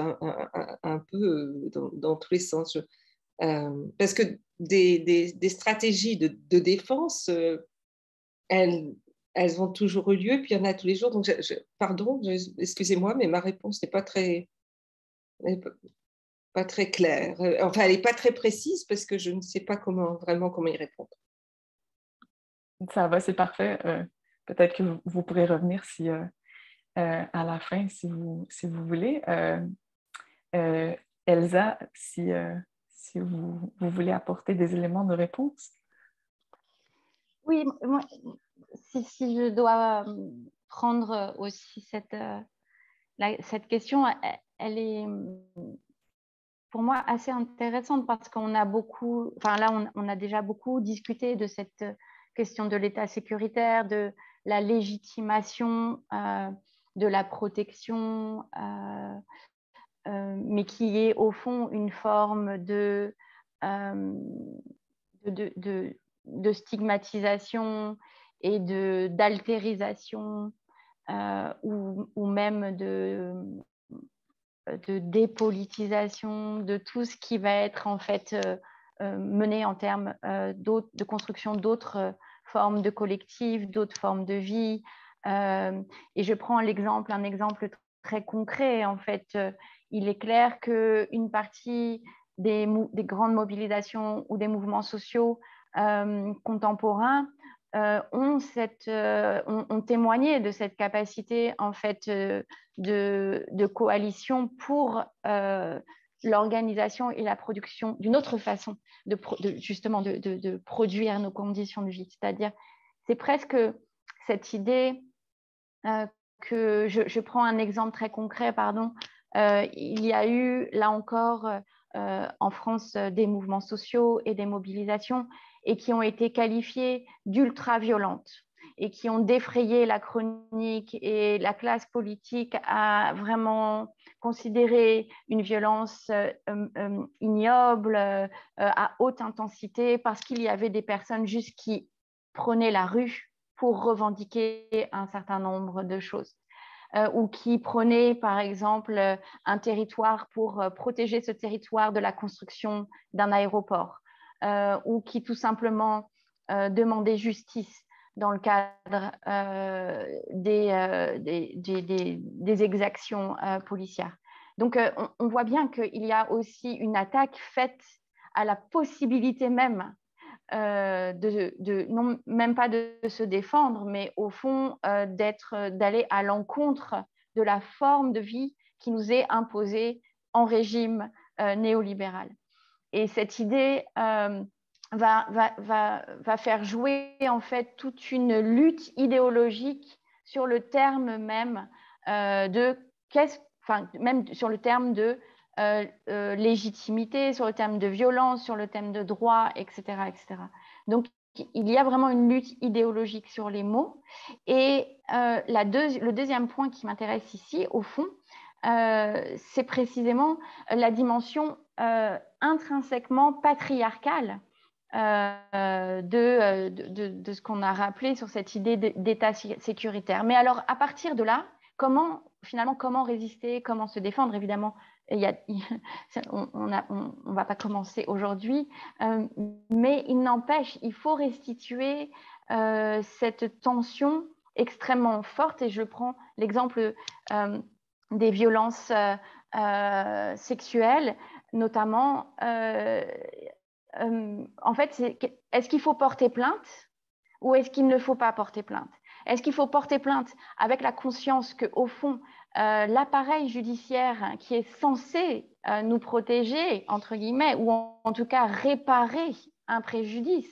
dans tous les sens. Parce que des stratégies de défense, elles ont toujours eu lieu, puis il y en a tous les jours. Donc, pardon, excusez-moi, mais ma réponse n'est pas très claire. Enfin, elle n'est pas très précise parce que je ne sais pas vraiment comment y répondre. Ça va, c'est parfait. Peut-être que vous pourrez revenir à la fin si vous voulez. Elsa, si vous voulez apporter des éléments de réponse. Oui, moi, si je dois prendre aussi cette question, elle est pour moi assez intéressante parce qu'on a beaucoup, enfin là on a déjà beaucoup discuté de cette question de l'état sécuritaire, de la légitimation, de la protection, mais qui est au fond une forme de stigmatisation et d'altérisation ou même de dépolitisation de tout ce qui va être en fait menées en termes de construction d'autres formes de collectifs, d'autres formes de vie. Et je prends un exemple très concret. En fait, il est clair qu'une partie des grandes mobilisations ou des mouvements sociaux contemporains ont témoigné de cette capacité en fait de coalition pour l'organisation et la production d'une autre façon justement de produire nos conditions de vie. C'est-à-dire, c'est presque cette idée que je prends un exemple très concret, il y a eu là encore en France des mouvements sociaux et des mobilisations et qui ont été qualifiées d'ultra-violentes et qui ont défrayé la chronique, et la classe politique a vraiment considéré une violence ignoble, à haute intensité, parce qu'il y avait des personnes juste qui prenaient la rue pour revendiquer un certain nombre de choses. Ou qui prenaient, par exemple, un territoire pour protéger ce territoire de la construction d'un aéroport, ou qui tout simplement demandaient justice dans le cadre des exactions policières. Donc, on voit bien qu'il y a aussi une attaque faite à la possibilité même non, même pas de se défendre, mais au fond d'aller à l'encontre de la forme de vie qui nous est imposée en régime néolibéral. Et cette idée va faire jouer en fait toute une lutte idéologique sur le terme même même sur le terme de légitimité, sur le terme de violence, sur le thème de droit, etc., etc. Donc, il y a vraiment une lutte idéologique sur les mots. Et le deuxième point qui m'intéresse ici, au fond, c'est précisément la dimension intrinsèquement patriarcale de ce qu'on a rappelé sur cette idée d'État sécuritaire. Mais alors, à partir de là, comment résister, comment se défendre? Évidemment, on ne va pas commencer aujourd'hui, mais il n'empêche, il faut restituer cette tension extrêmement forte. Et je prends l'exemple des violences sexuelles, notamment. En fait, est-ce qu'il faut porter plainte ou est-ce qu'il ne faut pas porter plainte? Est-ce qu'il faut porter plainte avec la conscience qu'au fond, l'appareil judiciaire qui est censé nous protéger, entre guillemets, ou en tout cas réparer un préjudice,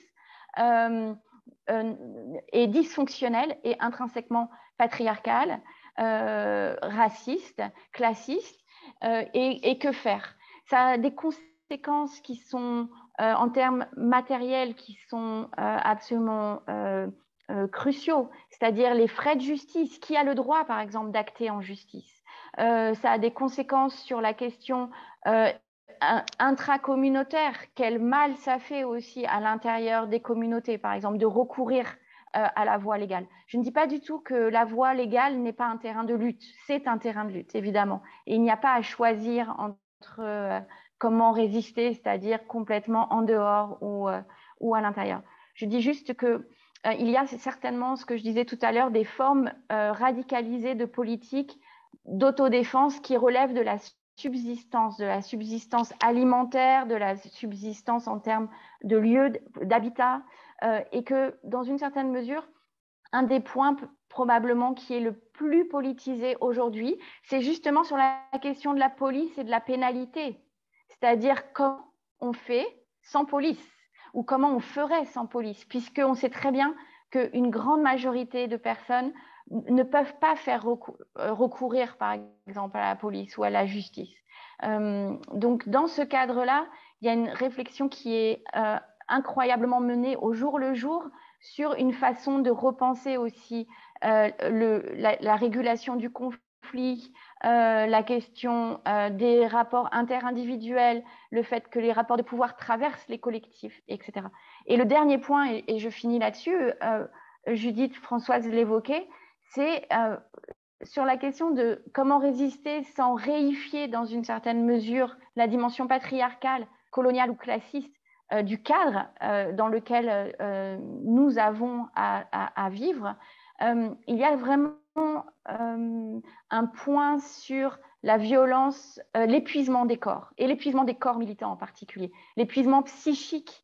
est dysfonctionnel et intrinsèquement patriarcal, raciste, classiste, et que faire? Ça a des conséquences qui sont, en termes matériels, qui sont absolument cruciaux, c'est-à-dire les frais de justice. Qui a le droit, par exemple, d'acter en justice? Ça a des conséquences sur la question intracommunautaire. Quel mal ça fait aussi à l'intérieur des communautés, par exemple, de recourir à la voie légale. Je ne dis pas du tout que la voie légale n'est pas un terrain de lutte. C'est un terrain de lutte, évidemment. Et il n'y a pas à choisir entre comment résister, c'est-à-dire complètement en dehors ou à l'intérieur. Je dis juste que il y a certainement, ce que je disais tout à l'heure, des formes radicalisées de politique d'autodéfense qui relèvent de la subsistance alimentaire, de la subsistance en termes de lieux d'habitat, et que dans une certaine mesure, un des points probablement qui est le plus politisé aujourd'hui, c'est justement sur la question de la police et de la pénalité. C'est-à-dire comment on fait sans police, ou comment on ferait sans police, puisqu'on sait très bien qu'une grande majorité de personnes ne peuvent pas faire recourir, par exemple, à la police ou à la justice. Donc, dans ce cadre-là, il y a une réflexion qui est incroyablement menée au jour le jour sur une façon de repenser aussi la régulation du conflit, la question des rapports interindividuels, le fait que les rapports de pouvoir traversent les collectifs, etc. Et le dernier point, et je finis là-dessus, Judith Françoise l'évoquait, c'est sur la question de comment résister sans réifier dans une certaine mesure la dimension patriarcale, coloniale ou classiste du cadre dans lequel nous avons à vivre, il y a vraiment un point sur la violence, l'épuisement des corps, et l'épuisement des corps militants en particulier, l'épuisement psychique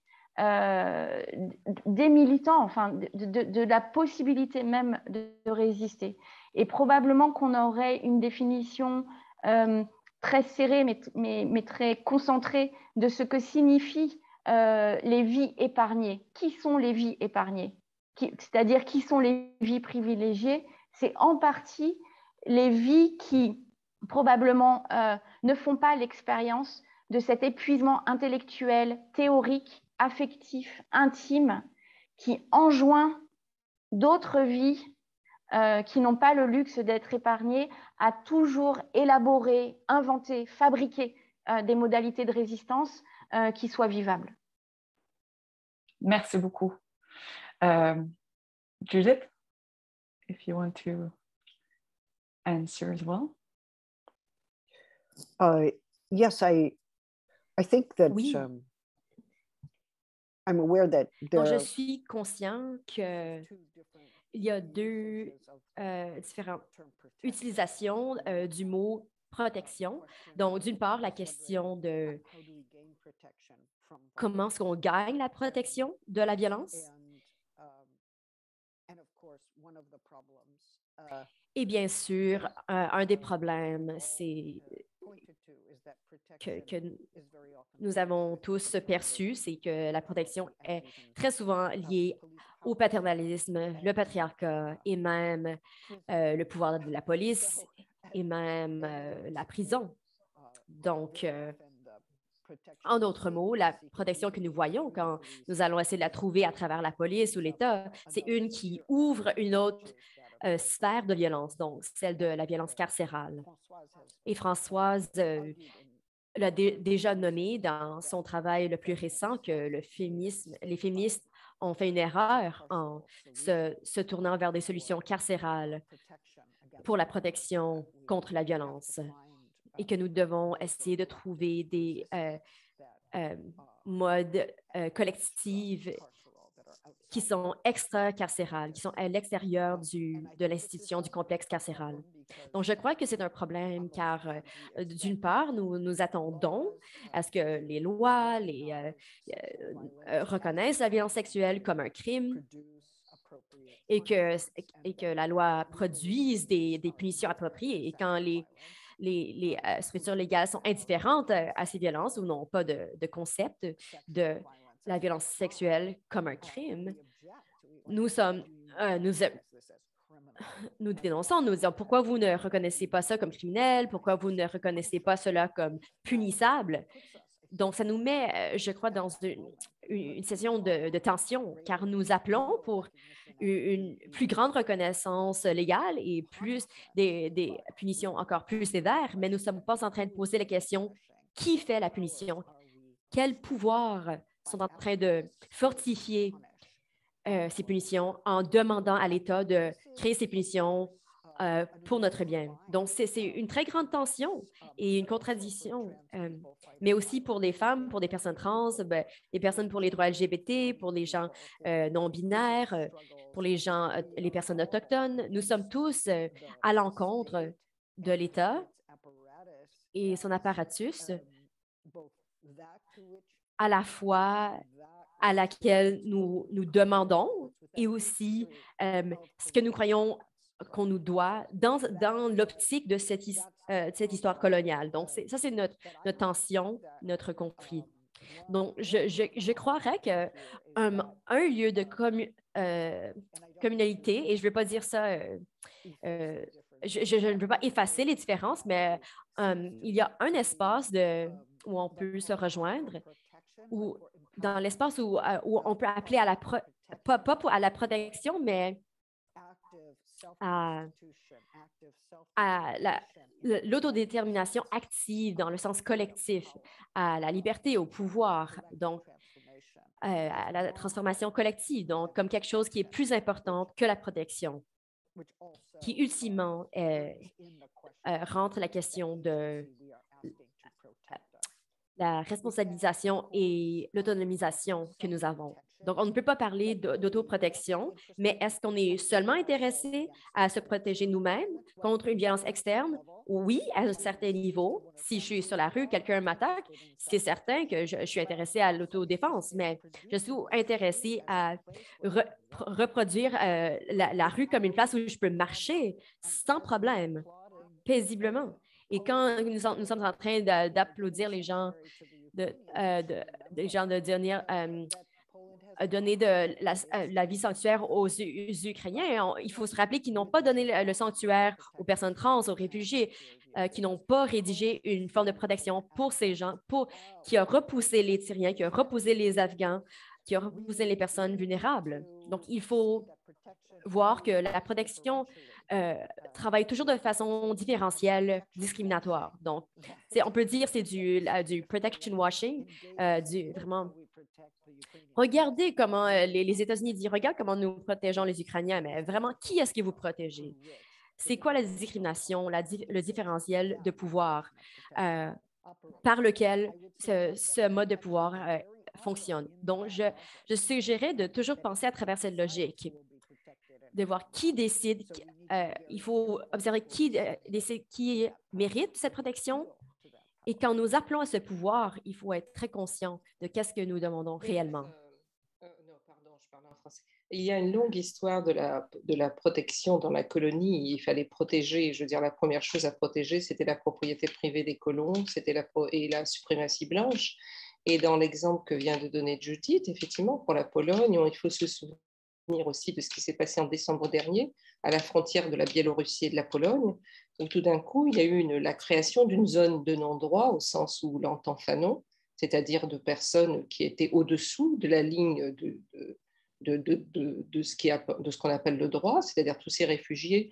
des militants, enfin, de la possibilité même de résister. Et probablement qu'on aurait une définition très serrée, mais très concentrée de ce que signifient les vies épargnées. Qui sont les vies épargnées? C'est-à-dire qui sont les vies privilégiées? C'est en partie les vies qui probablement ne font pas l'expérience de cet épuisement intellectuel, théorique, affectif, intime, qui enjoint d'autres vies qui n'ont pas le luxe d'être épargnées à toujours élaborer, inventer, fabriquer des modalités de résistance qui soient vivables. Merci beaucoup. Judith, if you want to answer as well. Yes, I think that Oui. I'm aware that there Donc, je are suis conscient qu'il y a deux différentes utilisations du mot protection. Donc, d'une part, la question de comment est-ce qu'on gagne la protection de la violence. Et bien sûr, un des problèmes, c'est que nous avons tous perçu, c'est que la protection est très souvent liée au paternalisme, le patriarcat et même le pouvoir de la police et même la prison. Donc, en d'autres mots, la protection que nous voyons quand nous allons essayer de la trouver à travers la police ou l'État, c'est une qui ouvre une autre sphère de violence, donc celle de la violence carcérale. Et Françoise l'a déjà nommé dans son travail le plus récent que les féministes ont fait une erreur en se tournant vers des solutions carcérales pour la protection contre la violence et que nous devons essayer de trouver des modes collectifs qui sont extra-carcérales, qui sont à l'extérieur de l'institution, du complexe carcéral. Donc, je crois que c'est un problème car, d'une part, nous attendons à ce que les lois reconnaissent la violence sexuelle comme un crime et que la loi produise des punitions appropriées. Et quand les structures légales sont indifférentes à ces violences ou n'ont pas de concept de la violence sexuelle comme un crime, nous dénonçons, nous disons pourquoi vous ne reconnaissez pas ça comme criminel, pourquoi vous ne reconnaissez pas cela comme punissable. Donc, ça nous met, je crois, dans une situation de tension, car nous appelons pour une plus grande reconnaissance légale et plus des punitions encore plus sévères, mais nous ne sommes pas en train de poser la question qui fait la punition, quels pouvoirs sont en train de fortifier ces punitions en demandant à l'État de créer ces punitions pour notre bien. Donc, c'est une très grande tension et une contradiction, mais aussi pour les femmes, pour des personnes trans, des personnes pour les droits LGBT, pour les gens non-binaires, pour les personnes autochtones. Nous sommes tous à l'encontre de l'État et son apparatus, à la fois à laquelle nous demandons et aussi ce que nous croyons qu'on nous doit dans l'optique de cette histoire coloniale. Donc, ça, c'est notre tension, notre conflit. Donc, je croirais qu'un lieu de communalité, et je ne veux pas dire ça, je ne veux pas effacer les différences, mais il y a un espace où on peut se rejoindre, où dans l'espace où on peut appeler à pas à la protection, mais à l'autodétermination active dans le sens collectif, à la liberté, au pouvoir, donc à la transformation collective, donc comme quelque chose qui est plus important que la protection, qui ultimement rentre la question la responsabilisation et l'autonomisation que nous avons. Donc, on ne peut pas parler d'autoprotection, mais est-ce qu'on est seulement intéressé à se protéger nous-mêmes contre une violence externe? Oui, à un certain niveau. Si je suis sur la rue, quelqu'un m'attaque, c'est certain que je suis intéressée à l'autodéfense, mais je suis intéressée à reproduire la rue comme une place où je peux marcher sans problème, paisiblement. Et quand nous sommes en train d'applaudir les gens, de donner la vie sanctuaire aux Ukrainiens, il faut se rappeler qu'ils n'ont pas donné le sanctuaire aux personnes trans, aux réfugiés, qui n'ont pas rédigé une forme de protection pour ces gens, qui a repoussé les Syriens, qui a repoussé les Afghans, qui a repoussé les personnes vulnérables. Donc, il faut voir que la protection travaille toujours de façon différentielle, discriminatoire. Donc, on peut dire que c'est du protection washing, vraiment. Regardez comment les États-Unis disent, regarde comment nous protégeons les Ukrainiens, mais vraiment, qui est-ce que vous protégez? C'est quoi la discrimination, le différentiel de pouvoir par lequel ce mode de pouvoir fonctionne? Donc, je suggérais de toujours penser à travers cette logique, de voir qui décide. Il faut observer qui décide, qui mérite cette protection. Et quand nous appelons à ce pouvoir, il faut être très conscient de qu'est-ce que nous demandons réellement. Non, pardon, je parle en français. Il y a une longue histoire de la protection dans la colonie. Il fallait protéger, je veux dire, la première chose à protéger, c'était la propriété privée des colons, et la suprématie blanche. Et dans l'exemple que vient de donner Judith, effectivement, pour la Pologne, il faut se souvenir aussi de ce qui s'est passé en décembre dernier à la frontière de la Biélorussie et de la Pologne, où tout d'un coup, il y a eu la création d'une zone de non-droit au sens où l'entend Fanon, c'est-à-dire de personnes qui étaient au-dessous de la ligne de ce qu'on appelle le droit, c'est-à-dire tous ces réfugiés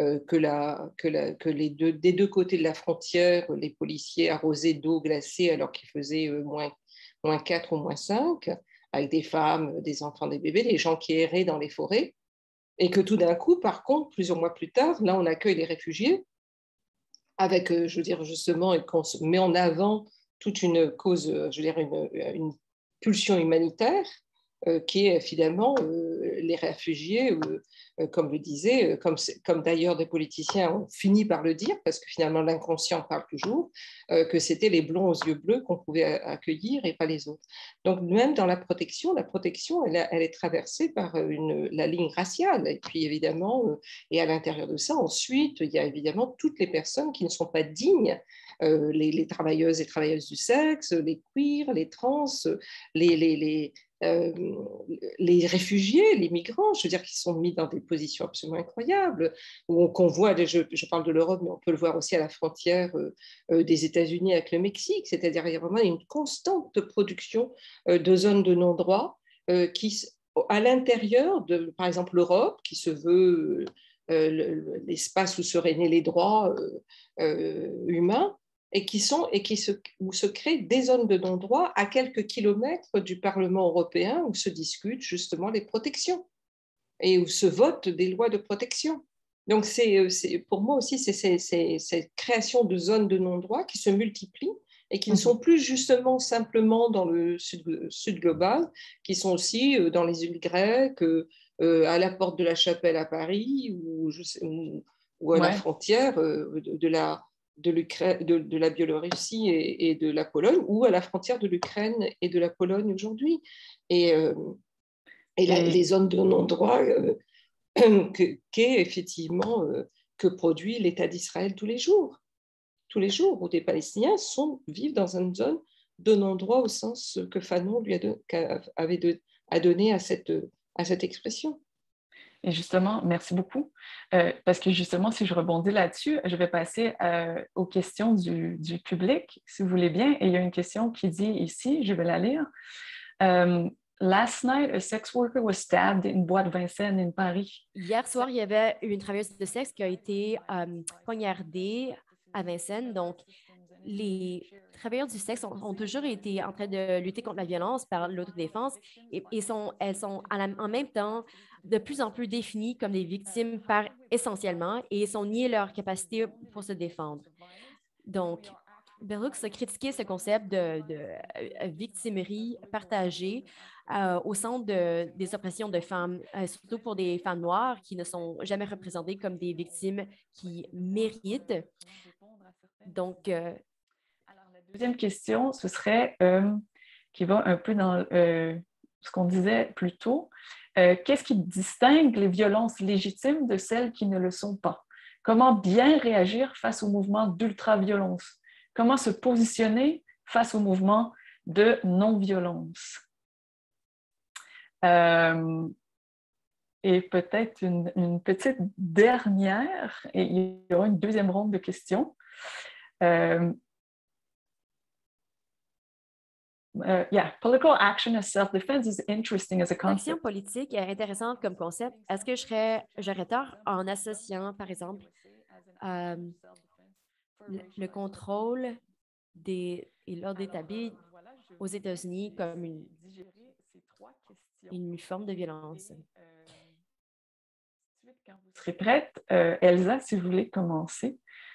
des deux côtés de la frontière, les policiers arrosaient d'eau glacée alors qu'il faisait moins 4 ou moins 5, avec des femmes, des enfants, des bébés, des gens qui erraient dans les forêts, et que tout d'un coup, par contre, plusieurs mois plus tard, là, on accueille les réfugiés avec, je veux dire, justement, et qu'on met en avant toute une cause, je veux dire, une pulsion humanitaire, qui est finalement les réfugiés, comme le disait, comme d'ailleurs des politiciens ont fini par le dire, parce que finalement l'inconscient parle toujours, que c'était les blonds aux yeux bleus qu'on pouvait accueillir et pas les autres. Donc même dans la protection, elle est traversée par la ligne raciale. Et puis évidemment, et à l'intérieur de ça, ensuite, il y a évidemment toutes les personnes qui ne sont pas dignes, les travailleuses et travailleuses du sexe, les queers, les trans, les réfugiés, les migrants, je veux dire, qui sont mis dans des positions absolument incroyables, qu'on voit, je parle de l'Europe, mais on peut le voir aussi à la frontière des États-Unis avec le Mexique, c'est-à-dire il y a vraiment une constante production de zones de non-droit qui, à l'intérieur de, par exemple, l'Europe, qui se veut l'espace où seraient nés les droits humains, où se créent des zones de non-droit à quelques kilomètres du Parlement européen où se discutent justement les protections et où se votent des lois de protection. Donc, pour moi aussi, c'est cette création de zones de non-droit qui se multiplient et qui ne sont plus justement simplement dans le sud global, qui sont aussi dans les îles grecques, à la porte de la Chapelle à Paris ou à la frontière de la Biélorussie et de la Pologne, ou à la frontière de l'Ukraine et de la Pologne aujourd'hui. Et les zones de non-droit effectivement que produit l'État d'Israël tous les jours, où des Palestiniens vivent dans une zone de non-droit au sens que Fanon a donné à cette expression. Et justement, merci beaucoup. Parce que justement, si je rebondis là-dessus, je vais passer aux questions du public, si vous voulez bien. Et il y a une question qui dit ici, je vais la lire. Last night, a sex worker was stabbed in Bois de Vincennes in Paris. Hier soir, il y avait une travailleuse de sexe qui a été poignardée à Vincennes. Donc, les travailleurs du sexe ont toujours été en train de lutter contre la violence par l'autodéfense et elles sont en même temps de plus en plus définies comme des victimes essentiellement et sont niées leur capacité pour se défendre. Donc, Berlux a critiqué ce concept de victimerie partagée au sein des oppressions de femmes, surtout pour des femmes noires qui ne sont jamais représentées comme des victimes qui méritent. Donc, Alors, la deuxième question, ce serait qui va un peu dans ce qu'on disait plus tôt. Qu'est-ce qui distingue les violences légitimes de celles qui ne le sont pas? Comment bien réagir face au mouvement d'ultra-violence? Comment se positionner face au mouvement de non-violence? Et peut-être une petite dernière, et il y aura une deuxième ronde de questions. Political action as self-defense is interesting as a l'action concept. politique est intéressante comme concept. Est-ce que j'aurais tort en associant, par exemple, le contrôle et l'ordre établi aux États-Unis comme une forme de violence? Quand vous serez prête, Elsa, si vous voulez commencer,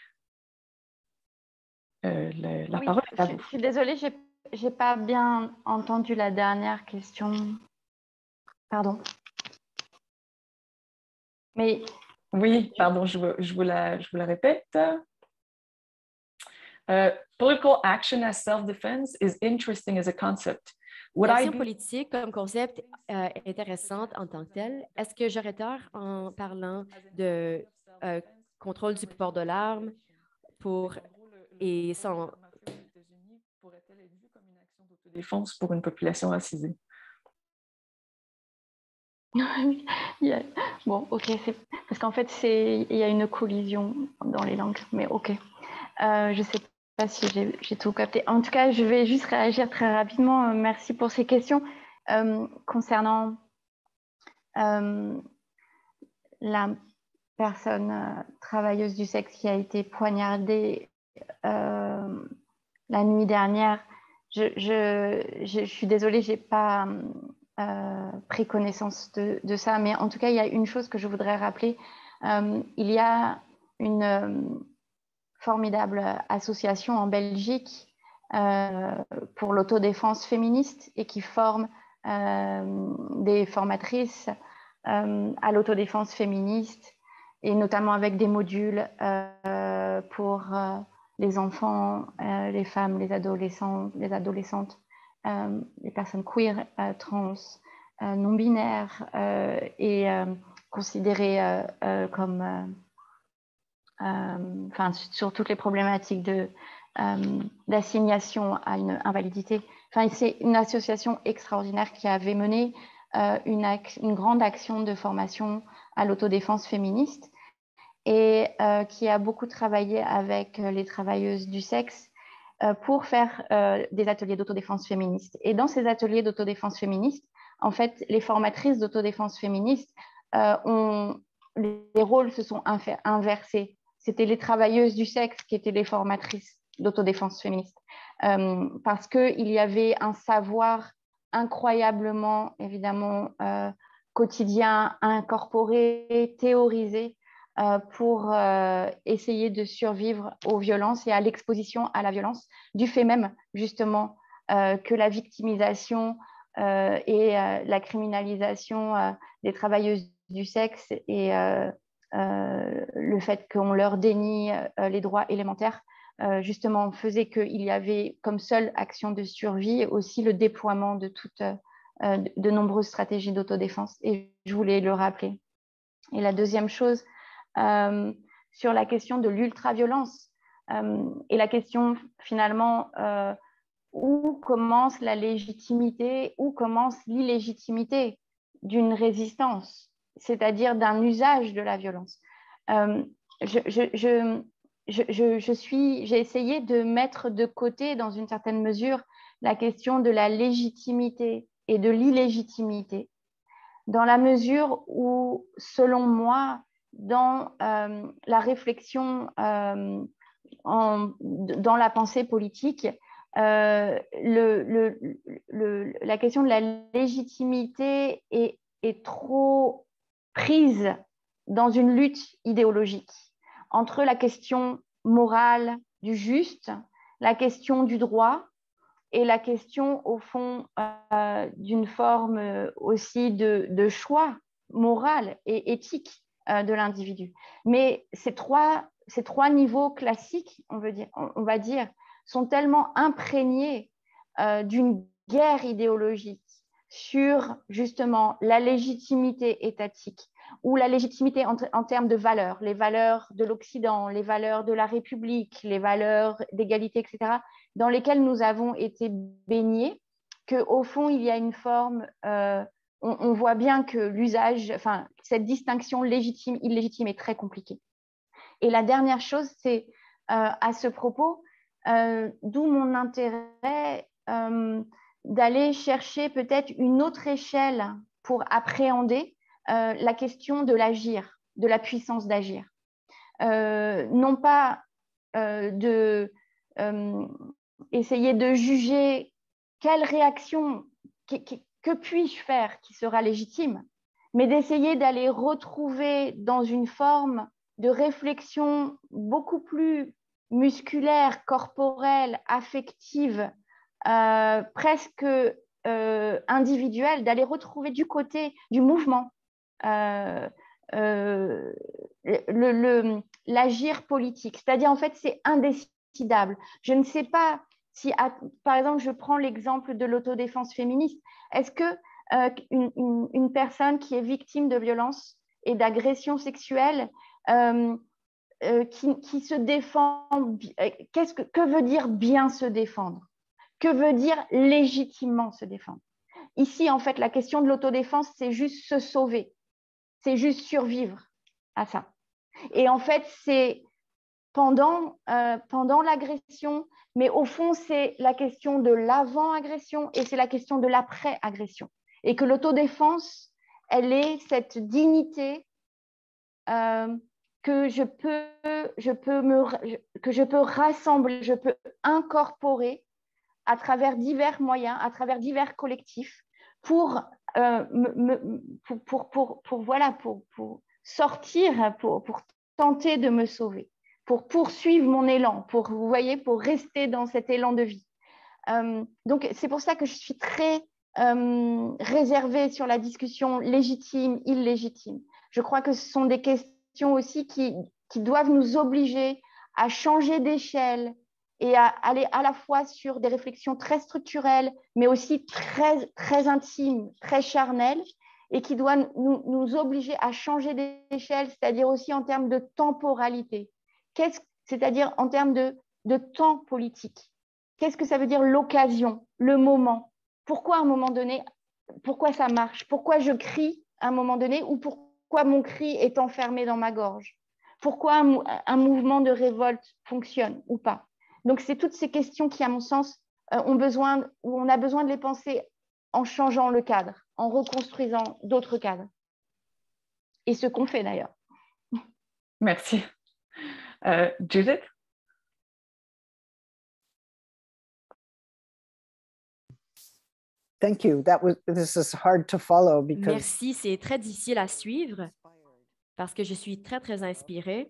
la Oui, parole est à vous. je suis désolée, j'ai pas bien entendu la dernière question. Pardon. Mais Oui, pardon, je vous la répète. Political action as self-defense is interesting as a concept. L'action politique comme concept est intéressante en tant que telle. Est-ce que j'aurais tort en parlant de contrôle du port de l'arme et sans... Pourrait-elle être vue comme une action d'autodéfense pour une population racisée? Bon, ok, parce qu'en fait, il y a une collision dans les langues, mais ok. Je ne sais pas si j'ai tout capté. En tout cas, je vais juste réagir très rapidement. Merci pour ces questions. Concernant la personne travailleuse du sexe qui a été poignardée la nuit dernière, je suis désolée, je n'ai pas pris connaissance de ça, mais en tout cas, il y a une chose que je voudrais rappeler. Il y a une formidable association en Belgique pour l'autodéfense féministe et qui forme des formatrices à l'autodéfense féministe et notamment avec des modules pour les enfants, les femmes, les adolescents, les adolescentes, les personnes queer, trans, non-binaires et considérées comme sur toutes les problématiques d'assignation à une invalidité. C'est une association extraordinaire qui avait mené une grande action de formation à l'autodéfense féministe et qui a beaucoup travaillé avec les travailleuses du sexe pour faire des ateliers d'autodéfense féministe. Et dans ces ateliers d'autodéfense féministe, en fait, les formatrices d'autodéfense féministe, les rôles se sont inversés. C'était les travailleuses du sexe qui étaient les formatrices d'autodéfense féministe. Parce qu'il y avait un savoir incroyablement, évidemment, quotidien, incorporé, théorisé, pour essayer de survivre aux violences et à l'exposition à la violence, du fait même, justement, que la victimisation et la criminalisation des travailleuses du sexe et le fait qu'on leur dénie les droits élémentaires, justement, faisait qu'il y avait comme seule action de survie aussi le déploiement de nombreuses stratégies d'autodéfense. Et je voulais le rappeler. Et la deuxième chose, sur la question de l'ultraviolence et la question finalement où commence la légitimité, où commence l'illégitimité d'une résistance, c'est-à-dire d'un usage de la violence. J'ai essayé de mettre de côté, dans une certaine mesure, la question de la légitimité et de l'illégitimité, dans la mesure où, selon moi, dans la réflexion, dans la pensée politique, la question de la légitimité est trop prise dans une lutte idéologique entre la question morale du juste, la question du droit et la question, au fond, d'une forme aussi de choix moral et éthique de l'individu. Mais ces trois niveaux classiques, on va dire, sont tellement imprégnés d'une guerre idéologique sur justement la légitimité étatique ou la légitimité en termes de valeurs, les valeurs de l'Occident, les valeurs de la République, les valeurs d'égalité, etc., dans lesquelles nous avons été baignés, qu'au fond, il y a une forme, on voit bien que l'usage, enfin, cette distinction légitime-illégitime est très compliquée. Et la dernière chose, c'est à ce propos, d'où mon intérêt d'aller chercher peut-être une autre échelle pour appréhender la question de l'agir, de la puissance d'agir. Non pas essayer de juger quelle réaction, que puis-je faire qui sera légitime, mais d'essayer d'aller retrouver dans une forme de réflexion beaucoup plus musculaire, corporelle, affective, presque individuelle, d'aller retrouver du côté du mouvement l'agir politique. C'est-à-dire, en fait, c'est indécidable. Je ne sais pas si, par exemple, je prends l'exemple de l'autodéfense féministe. Est-ce que une personne qui est victime de violence et d'agression sexuelle qui se défend, que veut dire bien se défendre? Que veut dire légitimement se défendre? Ici, en fait, la question de l'autodéfense, c'est juste se sauver, c'est juste survivre à ça. Et en fait, c'est pendant l'agression, mais au fond, c'est la question de l'avant-agression et c'est la question de l'après-agression. Et que l'autodéfense, elle est cette dignité que je peux rassembler, je peux incorporer à travers divers moyens, à travers divers collectifs pour sortir, pour tenter de me sauver, pour poursuivre mon élan, pour rester dans cet élan de vie. Donc, c'est pour ça que je suis très réservée sur la discussion légitime, illégitime. Je crois que ce sont des questions aussi qui doivent nous obliger à changer d'échelle et à aller à la fois sur des réflexions très structurelles, mais aussi très, très intimes, très charnelles, et qui doivent nous obliger à changer d'échelle, c'est-à-dire aussi en termes de temporalité, c'est-à-dire en termes de temps politique. Qu'est-ce que ça veut dire l'occasion, le moment? Pourquoi à un moment donné, pourquoi ça marche? Pourquoi je crie à un moment donné ou pourquoi mon cri est enfermé dans ma gorge? Pourquoi un mouvement de révolte fonctionne ou pas? Donc, c'est toutes ces questions qui, à mon sens, on a besoin de les penser en changeant le cadre, en reconstruisant d'autres cadres. Et ce qu'on fait d'ailleurs. Merci. Judith? Thank you. This is hard to follow because... Merci, c'est très difficile à suivre parce que je suis très, très inspirée.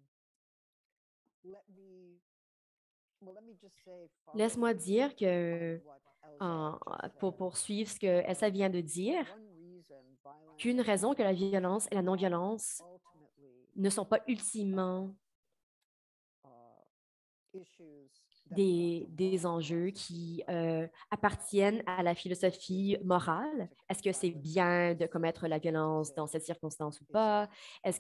Laisse-moi dire que, pour poursuivre ce que Elsa vient de dire, qu'une raison que la violence et la non-violence ne sont pas ultimement des enjeux qui appartiennent à la philosophie morale. Est-ce que c'est bien de commettre la violence dans cette circonstance ou pas? Est-ce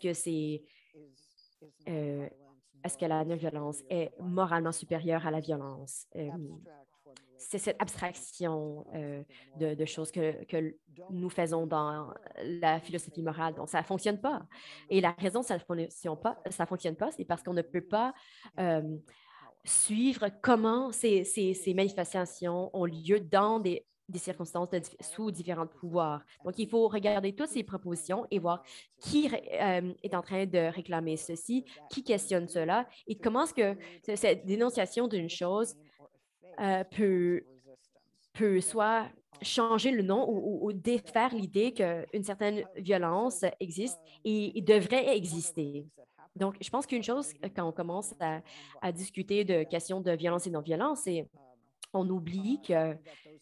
que la non-violence est moralement supérieure à la violence? C'est cette abstraction de choses que nous faisons dans la philosophie morale. Donc, ça ne fonctionne pas. Et la raison que ça ne fonctionne pas, c'est parce qu'on ne peut pas suivre comment ces manifestations ont lieu dans des circonstances sous différents pouvoirs. Donc, il faut regarder toutes ces propositions et voir qui est en train de réclamer ceci, qui questionne cela et comment est-ce que cette dénonciation d'une chose peut soit changer le nom ou défaire l'idée qu'une certaine violence existe et devrait exister. Donc, je pense qu'une chose, quand on commence à discuter de questions de violence et non-violence, c'est on oublie que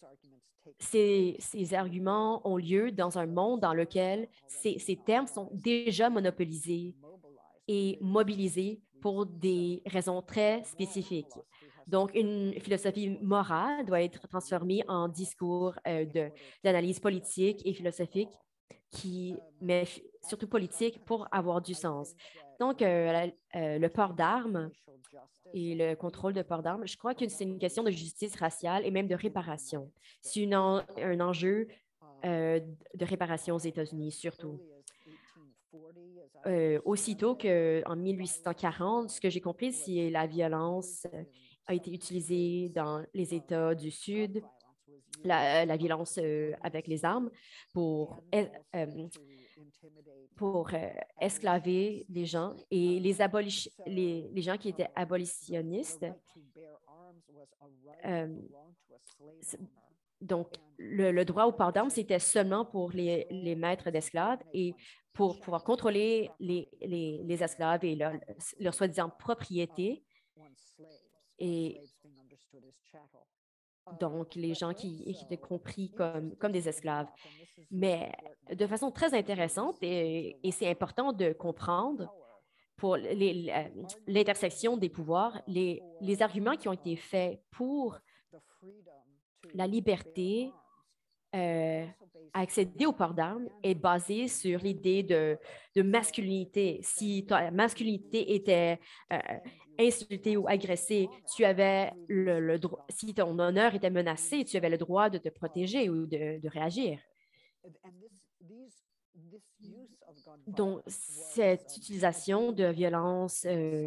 ces arguments ont lieu dans un monde dans lequel ces termes sont déjà monopolisés et mobilisés pour des raisons très spécifiques. Donc, une philosophie morale doit être transformée en discours d'analyse politique et philosophique mais surtout politique pour avoir du sens. Donc, le port d'armes et le contrôle de port d'armes, je crois que c'est une question de justice raciale et même de réparation. C'est un enjeu de réparation aux États-Unis, surtout. Aussitôt qu'en 1840, ce que j'ai compris, c'est la violence a été utilisée dans les États du Sud, la violence avec les armes pour esclaver les gens et les gens qui étaient abolitionnistes. Donc, le droit au port d'armes, c'était seulement pour les maîtres d'esclaves et pour pouvoir contrôler les esclaves et leur soi-disant propriété. Et donc, les gens qui étaient compris comme des esclaves. Mais de façon très intéressante, et c'est important de comprendre pour l'intersection des pouvoirs, les arguments qui ont été faits pour la liberté à accéder au port d'armes est basé sur l'idée de masculinité. Si ta masculinité était insultée ou agressée, tu avais le droit, si ton honneur était menacé, tu avais le droit de te protéger ou de réagir. Donc, cette utilisation de violence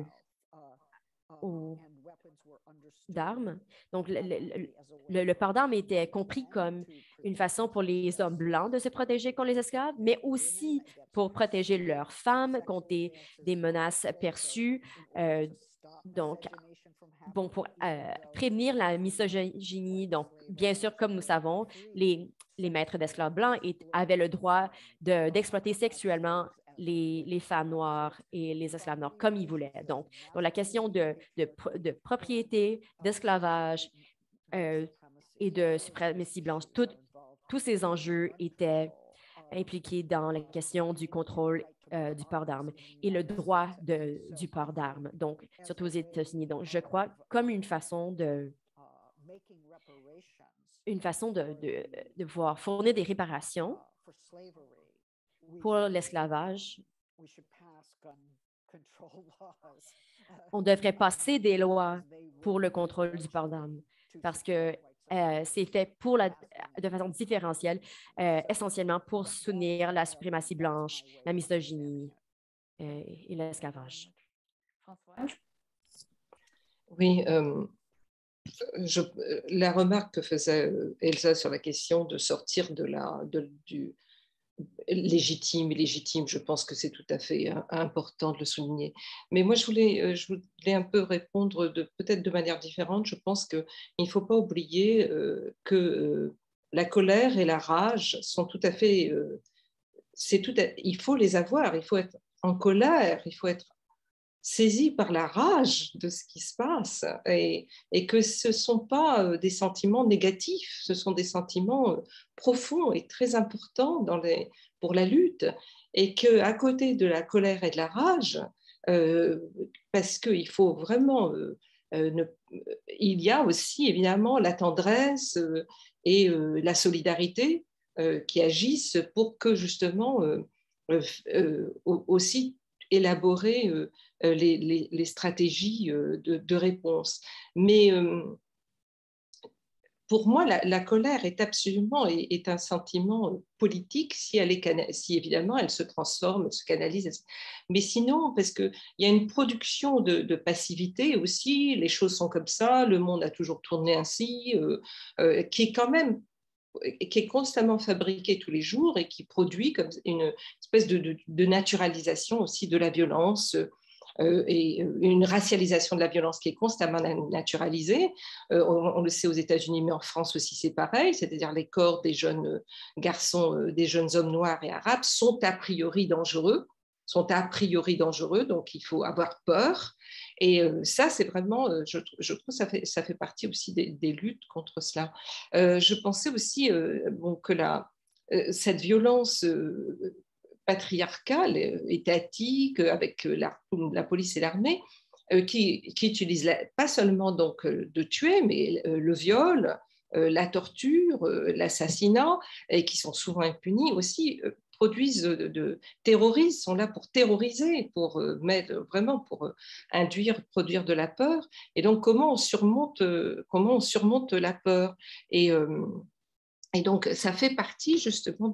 d'armes. Donc, le port d'armes était compris comme une façon pour les hommes blancs de se protéger contre les esclaves, mais aussi pour protéger leurs femmes contre des menaces perçues. Donc, bon, pour prévenir la misogynie. Donc, bien sûr, comme nous savons, les maîtres d'esclaves blancs avaient le droit d'exploiter sexuellement les femmes noires et les esclaves noirs comme ils voulaient. Donc la question de propriété, d'esclavage et de suprématie blanche, tous ces enjeux étaient impliqués dans la question du contrôle du port d'armes et le droit du port d'armes, donc surtout aux États-Unis. Donc, je crois comme une façon de pouvoir fournir des réparations pour l'esclavage. On devrait passer des lois pour le contrôle du port d'armes parce que c'est fait de façon différentielle, essentiellement pour soutenir la suprématie blanche, la misogynie et l'esclavage. Françoise? Oui, la remarque que faisait Elsa sur la question de sortir du légitime, je pense que c'est tout à fait important de le souligner. Mais moi, je voulais un peu répondre peut-être de manière différente. Je pense qu'il ne faut pas oublier que la colère et la rage sont tout à fait... il faut les avoir, il faut être en colère, il faut être saisi par la rage de ce qui se passe et que ce ne sont pas des sentiments négatifs, ce sont des sentiments profonds et très importants pour la lutte et qu'à côté de la colère et de la rage, parce qu'il faut vraiment... il y a aussi évidemment la tendresse et la solidarité qui agissent pour que justement aussi élaborer les stratégies de réponse. Mais pour moi, la colère est absolument est un sentiment politique si évidemment elle se transforme, se canalise. Mais sinon, parce qu'il y a une production de passivité aussi, les choses sont comme ça, le monde a toujours tourné ainsi, qui est quand même qui est constamment fabriqué tous les jours et qui produit comme une espèce de naturalisation aussi de la violence et une racialisation de la violence qui est constamment naturalisée. On le sait aux États-Unis, mais en France aussi c'est pareil, c'est-à-dire les corps des jeunes garçons, des jeunes hommes noirs et arabes sont a priori dangereux. sont a priori dangereux, donc il faut avoir peur. Et ça, c'est vraiment, je trouve que ça fait partie aussi des luttes contre cela. Je pensais aussi que cette violence patriarcale, étatique, avec la police et l'armée, qui utilise pas seulement donc, de tuer, mais le viol, la torture, l'assassinat, et qui sont souvent impunis aussi, terrorisent, sont là pour terroriser, pour vraiment pour produire de la peur. Et donc, comment on surmonte la peur? Et donc, ça fait partie justement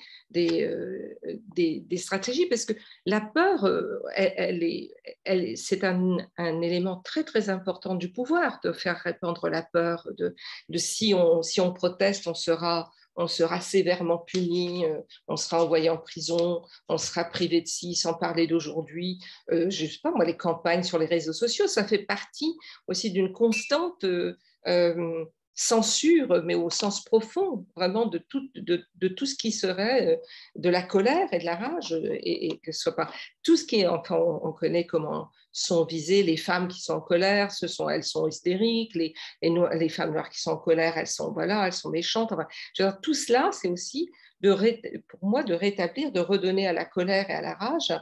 des stratégies, parce que la peur, c'est un élément très, très important du pouvoir, de faire répandre la peur, si on proteste, on sera sévèrement puni, on sera envoyé en prison, on sera privé de ci, sans parler d'aujourd'hui. Je ne sais pas, moi, les campagnes sur les réseaux sociaux, ça fait partie aussi d'une constante censure, mais au sens profond, vraiment de tout ce qui serait de la colère et de la rage, et que ce soit pas tout ce qui est, enfin, on connaît comment sont visées les femmes qui sont en colère, elles sont hystériques, les femmes noires qui sont en colère, elles sont méchantes. Enfin, tout cela, c'est aussi pour moi de rétablir, de redonner à la colère et à la rage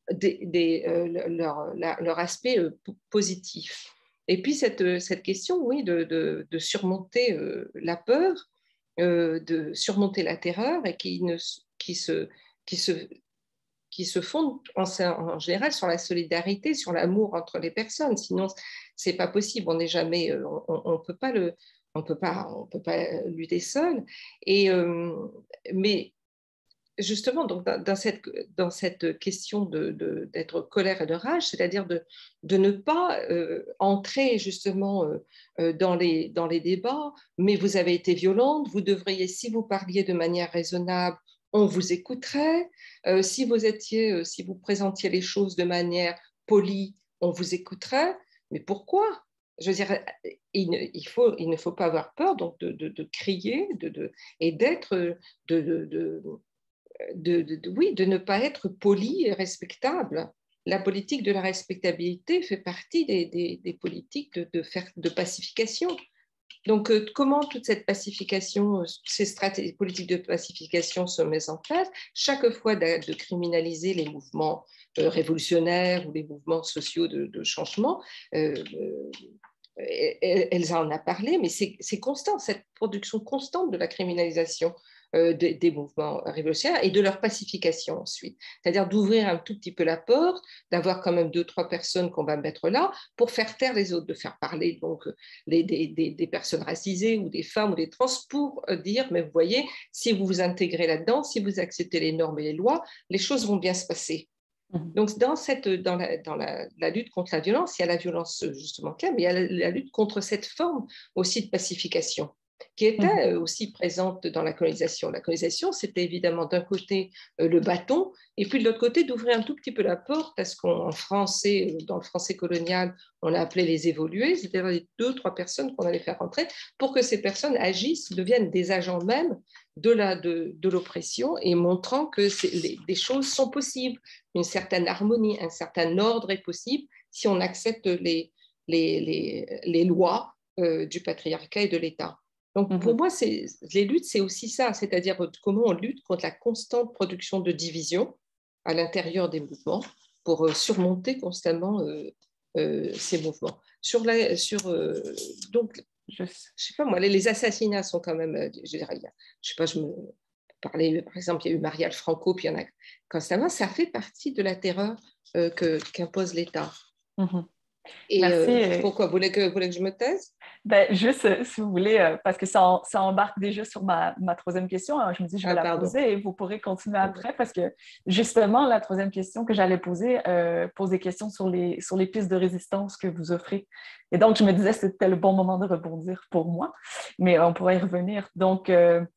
leur aspect positif. Et puis cette question, oui, de surmonter la peur, de surmonter la terreur, et qui se fonde en général sur la solidarité, sur l'amour entre les personnes. Sinon, c'est pas possible. On n'est jamais, on peut pas lutter seul. Mais justement, donc, dans cette question d'être colère et de rage, c'est-à-dire de ne pas entrer justement dans les débats, mais vous avez été violente, vous devriez, si vous parliez de manière raisonnable, on vous écouterait, si vous présentiez les choses de manière polie, on vous écouterait, mais pourquoi? Je veux dire, il ne faut pas avoir peur donc de crier et d'être de ne pas être poli et respectable. La politique de la respectabilité fait partie des politiques de pacification. Donc, comment toute cette pacification, ces politiques de pacification se mettent en place? Chaque fois de criminaliser les mouvements révolutionnaires ou les mouvements sociaux de changement, elle en a parlé, mais c'est constant, cette production constante de la criminalisation des mouvements révolutionnaires et de leur pacification ensuite. C'est-à-dire d'ouvrir un tout petit peu la porte, d'avoir quand même 2-3 personnes qu'on va mettre là pour faire taire les autres, de faire parler donc des personnes racisées ou des femmes ou des trans, pour dire, mais vous voyez, si vous vous intégrez là-dedans, si vous acceptez les normes et les lois, les choses vont bien se passer. Donc, dans la lutte contre la violence, il y a la violence justement claire, mais il y a la lutte contre cette forme aussi de pacification qui était aussi présente dans la colonisation. La colonisation, c'était évidemment d'un côté le bâton, et puis de l'autre côté d'ouvrir un tout petit peu la porte à ce qu'en français, dans le français colonial, on a appelé les évolués, c'est-à-dire les 2-3 personnes qu'on allait faire rentrer pour que ces personnes agissent, deviennent des agents même de l'oppression, et montrant que des choses sont possibles, une certaine harmonie, un certain ordre est possible si on accepte les lois du patriarcat et de l'État. Donc, pour moi, les luttes, c'est aussi ça, c'est-à-dire comment on lutte contre la constante production de division à l'intérieur des mouvements pour surmonter constamment ces mouvements. Donc, je sais pas, moi, les assassinats sont quand même, je sais pas, je me parlais, par exemple, il y a eu Marielle Franco, puis il y en a constamment, ça fait partie de la terreur qu'impose l'État. Et pourquoi vous voulez que je me taise? Ben, juste, si vous voulez, parce que ça embarque déjà sur ma troisième question. Alors, je me dis, je vais la poser et vous pourrez continuer après, parce que justement, la troisième question que j'allais poser pose des questions sur les pistes de résistance que vous offrez. Et donc, je me disais que c'était le bon moment de rebondir pour moi, mais on pourrait y revenir. Donc,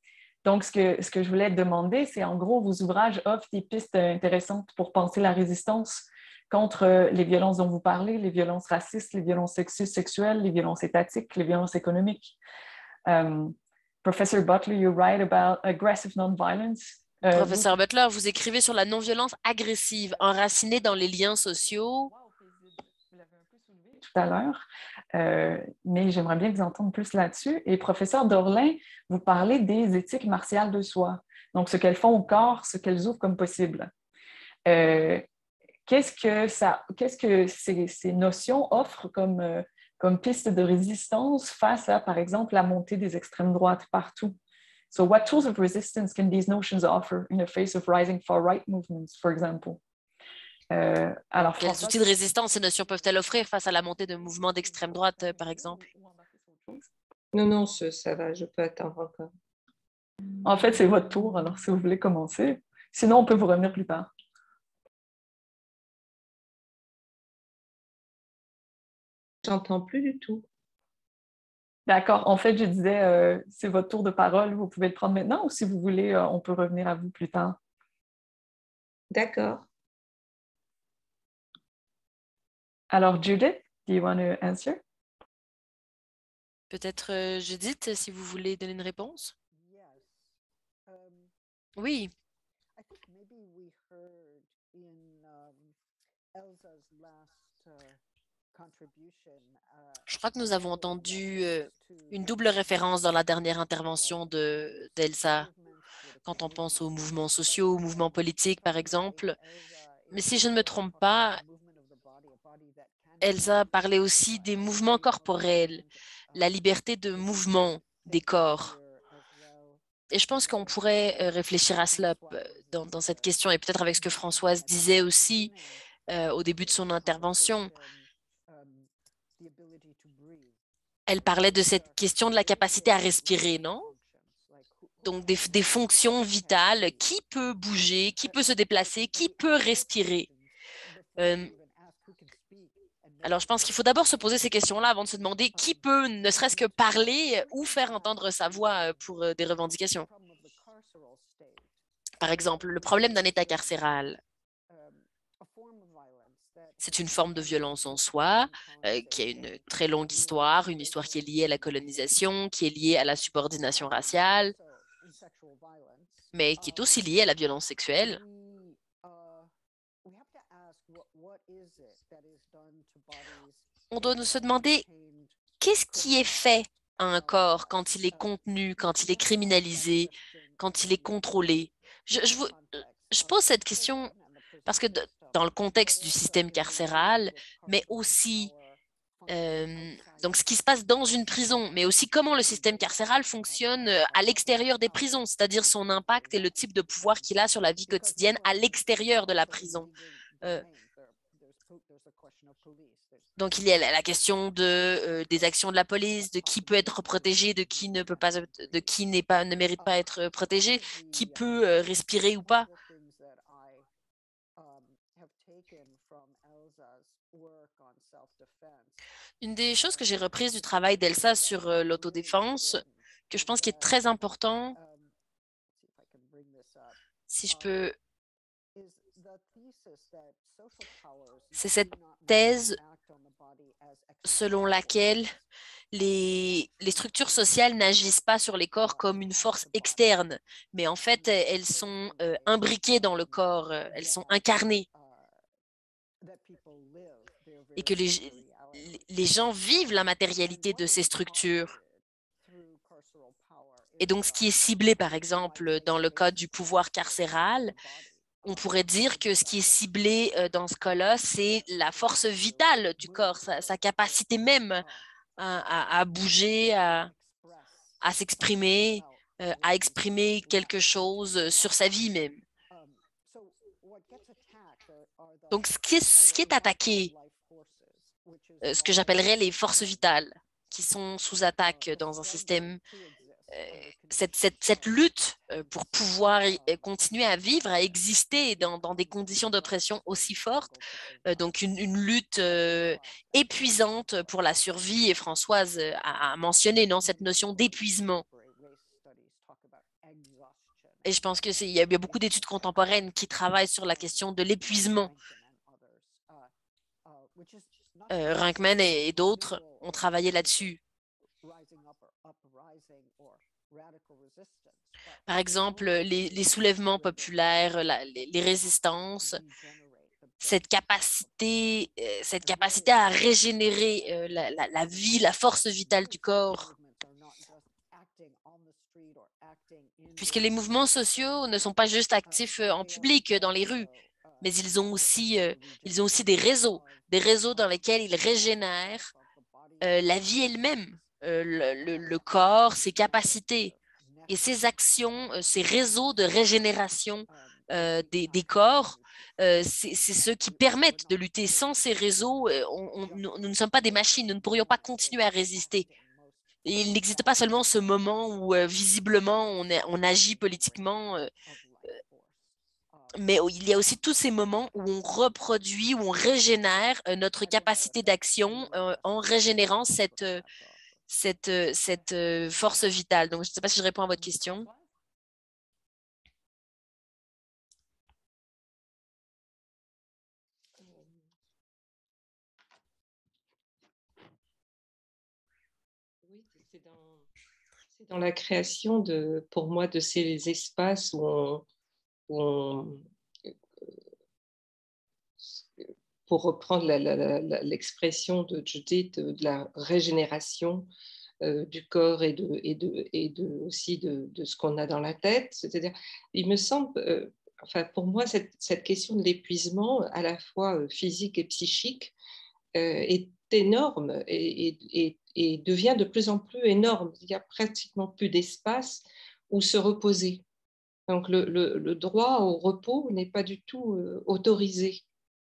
ce que je voulais demander, c'est en gros, vos ouvrages offrent des pistes intéressantes pour penser la résistance contre les violences dont vous parlez, les violences racistes, les violences sexistes, sexuelles, les violences étatiques, les violences économiques. Professor Butler, you write about aggressive nonviolence Vous, Professeur Butler, vous écrivez sur la non-violence agressive, enracinée dans les liens sociaux. vous l'avez un peu soulevé tout à l'heure, mais j'aimerais bien vous entendre plus là-dessus. Et professeur Dorlin, vous parlez des éthiques martiales de soi, donc ce qu'elles font au corps, ce qu'elles ouvrent comme possible. Euh, qu'est-ce que ces notions offrent comme piste de résistance face à, par exemple, la montée des extrêmes droites partout? So, what tools of resistance can these notions offer in the face of rising far-right movements, for example? Alors, Quels François, outils de résistance ces notions peuvent-elles offrir face à la montée de mouvements d'extrême droite, par exemple? Non, non, ça va, je peux attendre encore. en fait, c'est votre tour, alors si vous voulez commencer. Sinon, on peut vous revenir plus tard. J'entends plus du tout. D'accord. En fait, je disais, c'est votre tour de parole. Vous pouvez le prendre maintenant ou si vous voulez, on peut revenir à vous plus tard. D'accord. Alors, Judith, do you want to answer? Peut-être Judith, si vous voulez donner une réponse? Yes. Um, Oui, I think maybe we heard in Elsa's last contribution. je crois que nous avons entendu une double référence dans la dernière intervention d'Elsa, quand on pense aux mouvements sociaux, aux mouvements politiques, par exemple. Mais si je ne me trompe pas, Elsa parlait aussi des mouvements corporels, la liberté de mouvement des corps. Et je pense qu'on pourrait réfléchir à cela dans cette question, et peut-être avec ce que Françoise disait aussi au début de son intervention. Elle parlait de cette question de la capacité à respirer, non? Donc, des fonctions vitales. Qui peut bouger? Qui peut se déplacer? Qui peut respirer? Alors, je pense qu'il faut d'abord se poser ces questions-là avant de se demander qui peut ne serait-ce que parler ou faire entendre sa voix pour des revendications. Par exemple, le problème d'un État carcéral, c'est une forme de violence en soi, qui a une très longue histoire, une histoire qui est liée à la colonisation, qui est liée à la subordination raciale, mais qui est aussi liée à la violence sexuelle. On doit se demander qu'est-ce qui est fait à un corps quand il est contenu, quand il est criminalisé, quand il est contrôlé. Je pose cette question parce que dans le contexte du système carcéral, mais aussi donc ce qui se passe dans une prison, mais aussi comment le système carcéral fonctionne à l'extérieur des prisons, c'est-à-dire son impact et le type de pouvoir qu'il a sur la vie quotidienne à l'extérieur de la prison. Donc, il y a la question des actions de la police, de qui peut être protégé, de qui ne peut pas, de qui n'est pas, ne mérite pas être protégé, qui peut respirer ou pas. Une des choses que j'ai reprises du travail d'Elsa sur l'autodéfense, que je pense qui est très important, si je peux, c'est cette thèse selon laquelle les structures sociales n'agissent pas sur les corps comme une force externe, mais en fait, elles sont imbriquées dans le corps, elles sont incarnées et que les gens vivent la matérialité de ces structures. Et donc, ce qui est ciblé, par exemple, dans le cas du pouvoir carcéral, on pourrait dire que ce qui est ciblé dans ce cas-là, c'est la force vitale du corps, sa capacité même à bouger, à s'exprimer, à exprimer quelque chose sur sa vie même. Donc, ce qui est attaqué, ce que j'appellerais les forces vitales, qui sont sous attaque dans un système, cette lutte pour pouvoir continuer à vivre, à exister dans des conditions d'oppression aussi fortes, donc une lutte épuisante pour la survie, et Françoise a mentionné non, cette notion d'épuisement. Et je pense qu'il y a beaucoup d'études contemporaines qui travaillent sur la question de l'épuisement. Rankman et d'autres ont travaillé là-dessus. Par exemple, les soulèvements populaires, les résistances, cette capacité à régénérer la vie, la force vitale du corps. Puisque les mouvements sociaux ne sont pas juste actifs en public, dans les rues, mais ils ont aussi des réseaux dans lesquels ils régénèrent la vie elle-même, le corps, ses capacités. Et ces actions, ces réseaux de régénération des corps, c'est ceux qui permettent de lutter. Sans ces réseaux, nous ne sommes pas des machines, nous ne pourrions pas continuer à résister. Et il n'existe pas seulement ce moment où visiblement on agit politiquement, mais il y a aussi tous ces moments où on reproduit, où on régénère notre capacité d'action en régénérant cette force vitale. Donc, je ne sais pas si je réponds à votre question. Oui, c'est dans la création, pour moi, de ces espaces où on, pour reprendre l'expression de Judith, de la régénération du corps aussi de ce qu'on a dans la tête. C'est-à-dire, il me semble, enfin pour moi, cette question de l'épuisement, à la fois physique et psychique, est énorme et devient de plus en plus énorme. Il n'y a pratiquement plus d'espace où se reposer. Donc le droit au repos n'est pas du tout autorisé.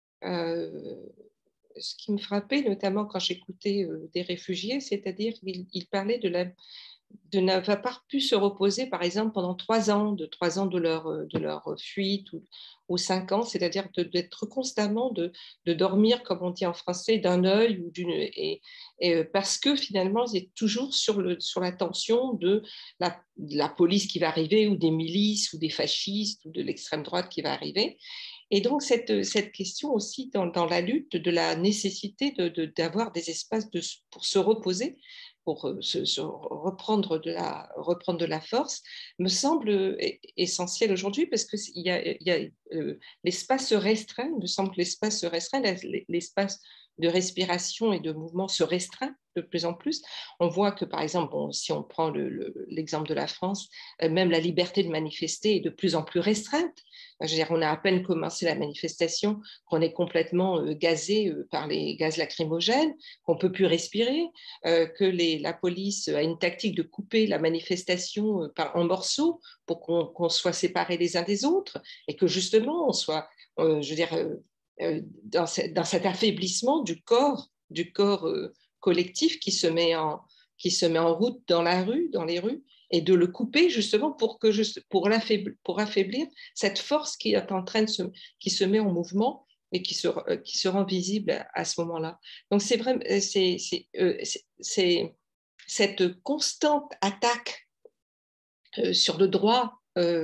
Ce qui me frappait, notamment quand j'écoutais des réfugiés, c'est-à-dire qu'ils parlaient de n'avoir pas pu se reposer, par exemple, pendant 3 ans, de leur fuite ou 5 ans, c'est-à-dire d'être constamment, de dormir, comme on dit en français, d'un œil ou parce que finalement, ils étaient toujours sur la tension de la police qui va arriver ou des milices ou des fascistes ou de l'extrême droite qui va arriver. Et donc, cette question aussi dans la lutte de la nécessité d'avoir des espaces pour se reposer, pour reprendre de la force, me semble essentiel aujourd'hui parce que l'espace se restreint. Il me semble que l'espace se restreint, l'espace de respiration et de mouvement se restreint de plus en plus. On voit que, par exemple, si on prend l'exemple de la France, même la liberté de manifester est de plus en plus restreinte. Je veux dire, on a à peine commencé la manifestation qu'on est complètement gazé par les gaz lacrymogènes, qu'on ne peut plus respirer, que la police a une tactique de couper la manifestation en morceaux pour qu'on soit séparés les uns des autres et que justement on soit, je veux dire, dans cet affaiblissement du corps collectif qui se met en route dans les rues, et de le couper justement pour affaiblir cette force qui est en train qui se met en mouvement et qui se rend visible à ce moment-là. Donc c'est vrai, c'est cette constante attaque sur le droit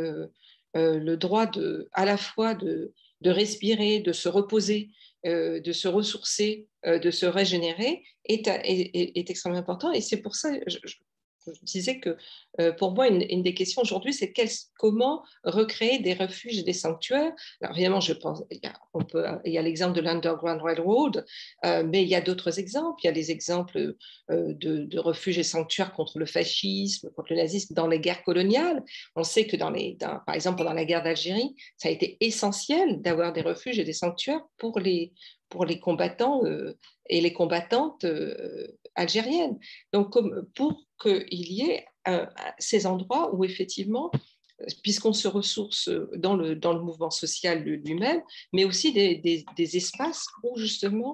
à la fois de respirer, de se reposer, de se ressourcer, de se régénérer est extrêmement important. Et c'est pour ça que je disais que pour moi, une des questions aujourd'hui, c'est comment recréer des refuges et des sanctuaires. Alors évidemment, je pense il y a l'exemple de l'Underground Railroad, mais il y a d'autres exemples. Il y a les exemples de refuges et sanctuaires contre le fascisme, contre le nazisme dans les guerres coloniales. On sait que par exemple, pendant la guerre d'Algérie, ça a été essentiel d'avoir des refuges et des sanctuaires pour les combattants et les combattantes algériennes. Donc, pour qu'il y ait ces endroits où effectivement, puisqu'on se ressource dans le mouvement social lui-même, mais aussi des espaces où justement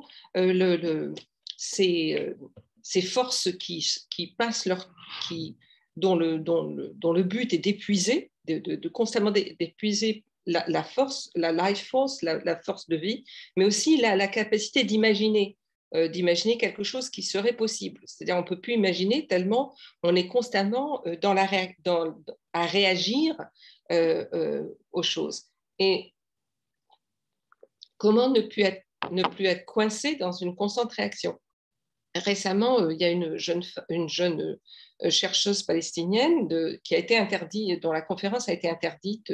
ces forces qui passent dont le but est d'épuiser, de constamment d'épuiser la force, la life force, la force de vie, mais aussi la capacité d'imaginer quelque chose qui serait possible. C'est-à-dire on ne peut plus imaginer tellement on est constamment à réagir aux choses. Et comment ne plus être coincé dans une constante réaction? récemment, il y a une jeune chercheuse palestinienne qui a été interdite, dont la conférence a été interdite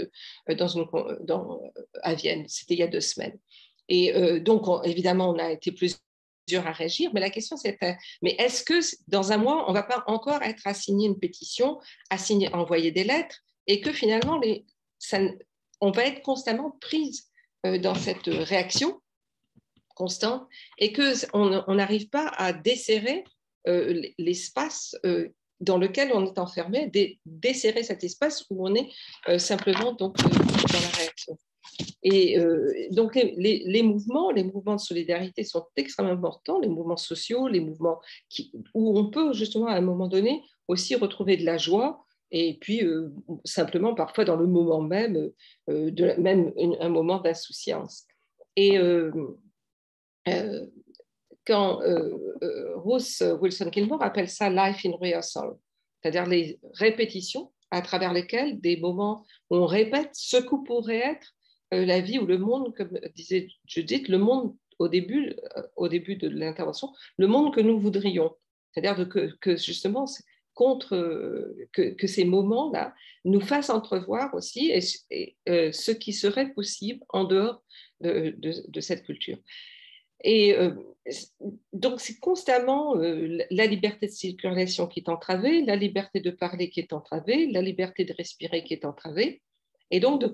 à Vienne. C'était il y a 2 semaines. Et donc, évidemment, on a été plusieurs à réagir, mais la question c'est, mais est-ce que dans un mois, on ne va pas encore être à signer une pétition, envoyer des lettres, et que finalement, on va être constamment prise dans cette réaction constante, et qu'on n'arrive pas à desserrer l'espace dans lequel on est enfermé, desserrer cet espace où on est simplement donc, dans la réaction. Et donc, les mouvements de solidarité sont extrêmement importants, les mouvements sociaux, les mouvements où on peut justement à un moment donné aussi retrouver de la joie, et puis simplement parfois dans le moment même, un moment d'insouciance. Et quand Ruth Wilson Gilmore appelle ça Life in Rehearsal, c'est-à-dire les répétitions à travers lesquelles des moments où on répète ce que pourrait être la vie ou le monde, comme disait Judith, le monde au début de l'intervention, le monde que nous voudrions. C'est-à-dire que justement, que ces moments-là nous fassent entrevoir aussi ce qui serait possible en dehors de cette culture. Et donc, c'est constamment la liberté de circulation qui est entravée, la liberté de parler qui est entravée, la liberté de respirer qui est entravée. Et donc,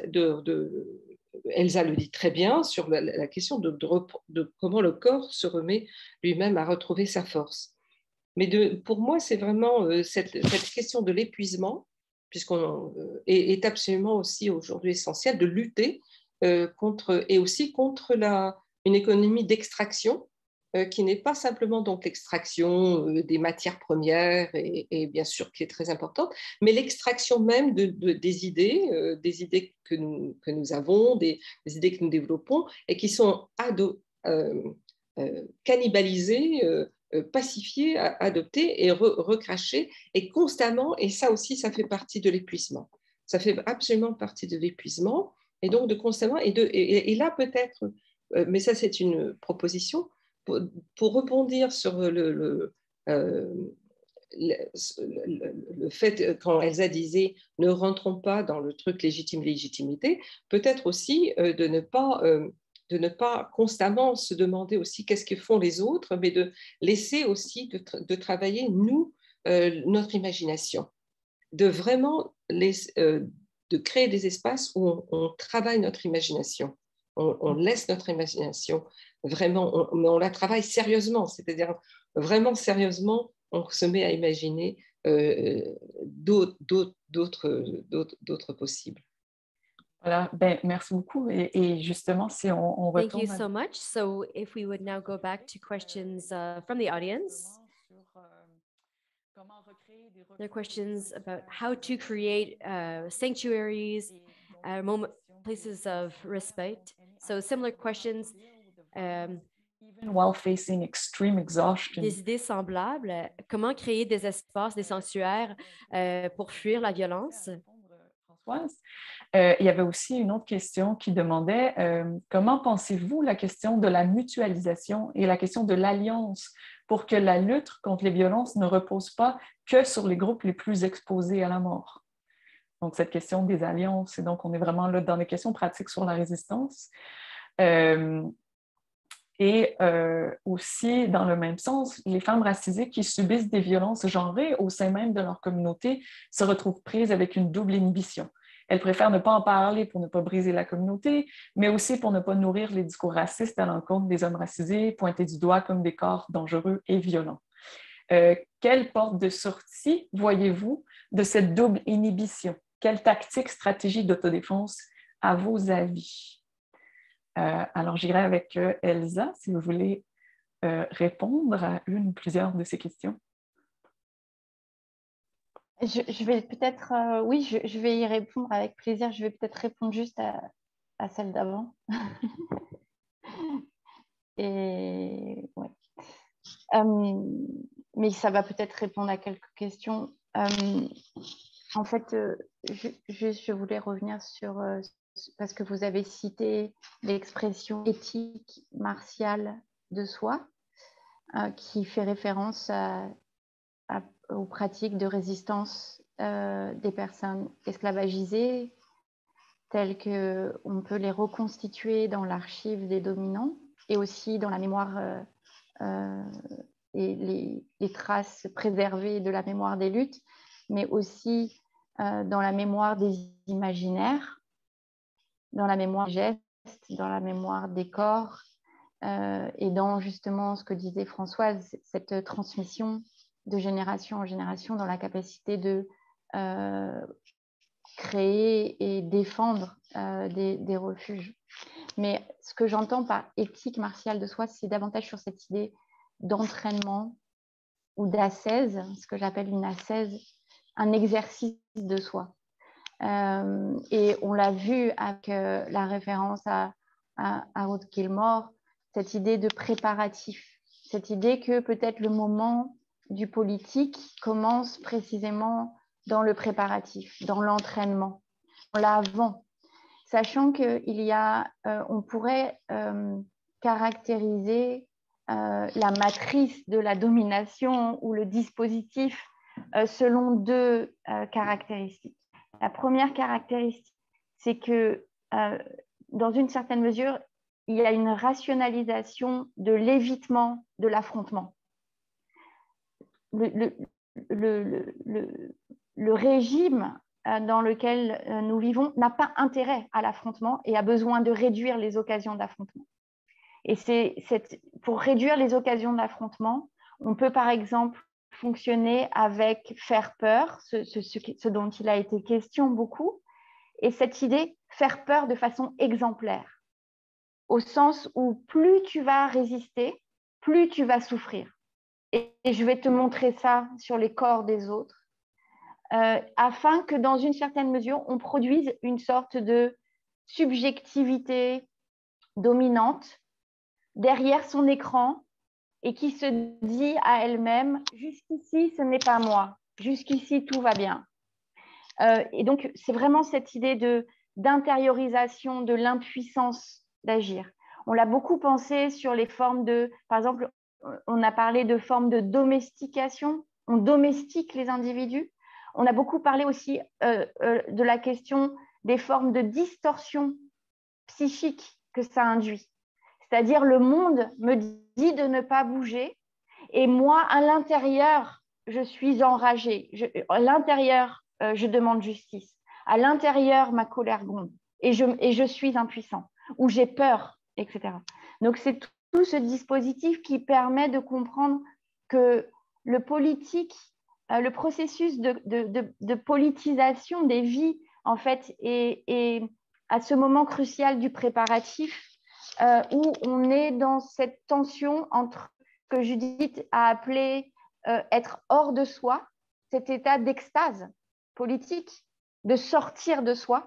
Elsa le dit très bien sur la question de comment le corps se remet lui-même à retrouver sa force. Mais pour moi, c'est vraiment cette question de l'épuisement, est absolument aussi aujourd'hui essentielle, de lutter contre une économie d'extraction qui n'est pas simplement donc l'extraction des matières premières et bien sûr qui est très importante, mais l'extraction même des idées que nous avons, des idées que nous développons et qui sont cannibalisées, pacifiées, adoptées et recrachées et constamment, et ça aussi, ça fait partie de l'épuisement. Ça fait absolument partie de l'épuisement et donc de constamment, et là peut-être, mais ça c'est une proposition, pour rebondir sur le fait, quand Elsa disait ne rentrons pas dans le truc légitimité, peut-être aussi de ne pas constamment se demander aussi qu'est-ce que font les autres, mais de laisser aussi de travailler nous notre imagination, de vraiment de créer des espaces où on travaille notre imagination, on laisse notre imagination vraiment, mais on la travaille sérieusement, c'est-à-dire vraiment sérieusement, on se met à imaginer d'autres possibles. Voilà, ben, merci beaucoup. Et justement, si on retourne... Thank you so much. So if we would now go back to questions from the audience. There are questions about how to create sanctuaries, places of respite. So similar questions. Even while facing extreme exhaustion. Des idées semblables. Comment créer des espaces, des sanctuaires pour fuir la violence? Françoise. Il y avait aussi une autre question qui demandait comment pensez-vous la question de la mutualisation et la question de l'alliance pour que la lutte contre les violences ne repose pas que sur les groupes les plus exposés à la mort? Donc, cette question des alliances, et donc on est vraiment là dans les questions pratiques sur la résistance. Et aussi, dans le même sens, les femmes racisées qui subissent des violences genrées au sein même de leur communauté se retrouvent prises avec une double inhibition. Elles préfèrent ne pas en parler pour ne pas briser la communauté, mais aussi pour ne pas nourrir les discours racistes à l'encontre des hommes racisés, pointés du doigt comme des corps dangereux et violents. Quelle porte de sortie voyez-vous de cette double inhibition? Quelle tactique, stratégie d'autodéfense à vos avis? Alors, j'irai avec Elsa, si vous voulez répondre à une ou plusieurs de ces questions. Je vais peut-être, oui, je vais y répondre avec plaisir. Je vais peut-être répondre juste à celle d'avant. Et ouais. Mais ça va peut-être répondre à quelques questions. En fait, je voulais revenir sur, parce que vous avez cité l'expression éthique martiale de soi. qui fait référence aux pratiques de résistance des personnes esclavagisées, telles qu'on peut les reconstituer dans l'archive des dominants et aussi dans la mémoire et les traces préservées de la mémoire des luttes, mais aussi dans la mémoire des imaginaires, dans la mémoire des gestes, dans la mémoire des corps, et dans justement ce que disait Françoise, cette transmission de génération en génération dans la capacité de créer et défendre des refuges. Mais ce que j'entends par éthique martiale de soi, c'est davantage sur cette idée d'entraînement ou d'ascèse, ce que j'appelle une ascèse, un exercice de soi. Et on l'a vu avec la référence à Harold Gilmore, cette idée de préparatif, cette idée que peut-être le moment du politique commence précisément dans le préparatif, dans l'entraînement, dans l'avant, sachant qu'il y a, on pourrait caractériser la matrice de la domination ou le dispositif selon deux caractéristiques. La première caractéristique, c'est que dans une certaine mesure, il y a une rationalisation de l'évitement de l'affrontement. Le régime dans lequel nous vivons n'a pas intérêt à l'affrontement et a besoin de réduire les occasions d'affrontement. Et pour réduire les occasions d'affrontement, on peut par exemple fonctionner avec faire peur, ce dont il a été question beaucoup, et cette idée, faire peur de façon exemplaire, au sens où plus tu vas résister, plus tu vas souffrir. Et je vais te montrer ça sur les corps des autres, afin que dans une certaine mesure, on produise une sorte de subjectivité dominante derrière son écran et qui se dit à elle-même « jusqu'ici, ce n'est pas moi, jusqu'ici, tout va bien ». Et donc, c'est vraiment cette idée d'intériorisation de l'impuissance d'agir. On l'a beaucoup pensé sur les formes par exemple, on a parlé de formes de domestication, on domestique les individus. On a beaucoup parlé aussi de la question des formes de distorsion psychique que ça induit. C'est-à-dire, le monde me dit de ne pas bouger et moi, à l'intérieur, je suis enragée. À l'intérieur, je demande justice. À l'intérieur, ma colère gronde et je suis impuissant ou j'ai peur, etc. Donc, c'est tout ce dispositif qui permet de comprendre que le politique, le processus de politisation des vies, en fait, est à ce moment crucial du préparatif où on est dans cette tension entre ce que Judith a appelé être hors de soi, cet état d'extase politique, de sortir de soi,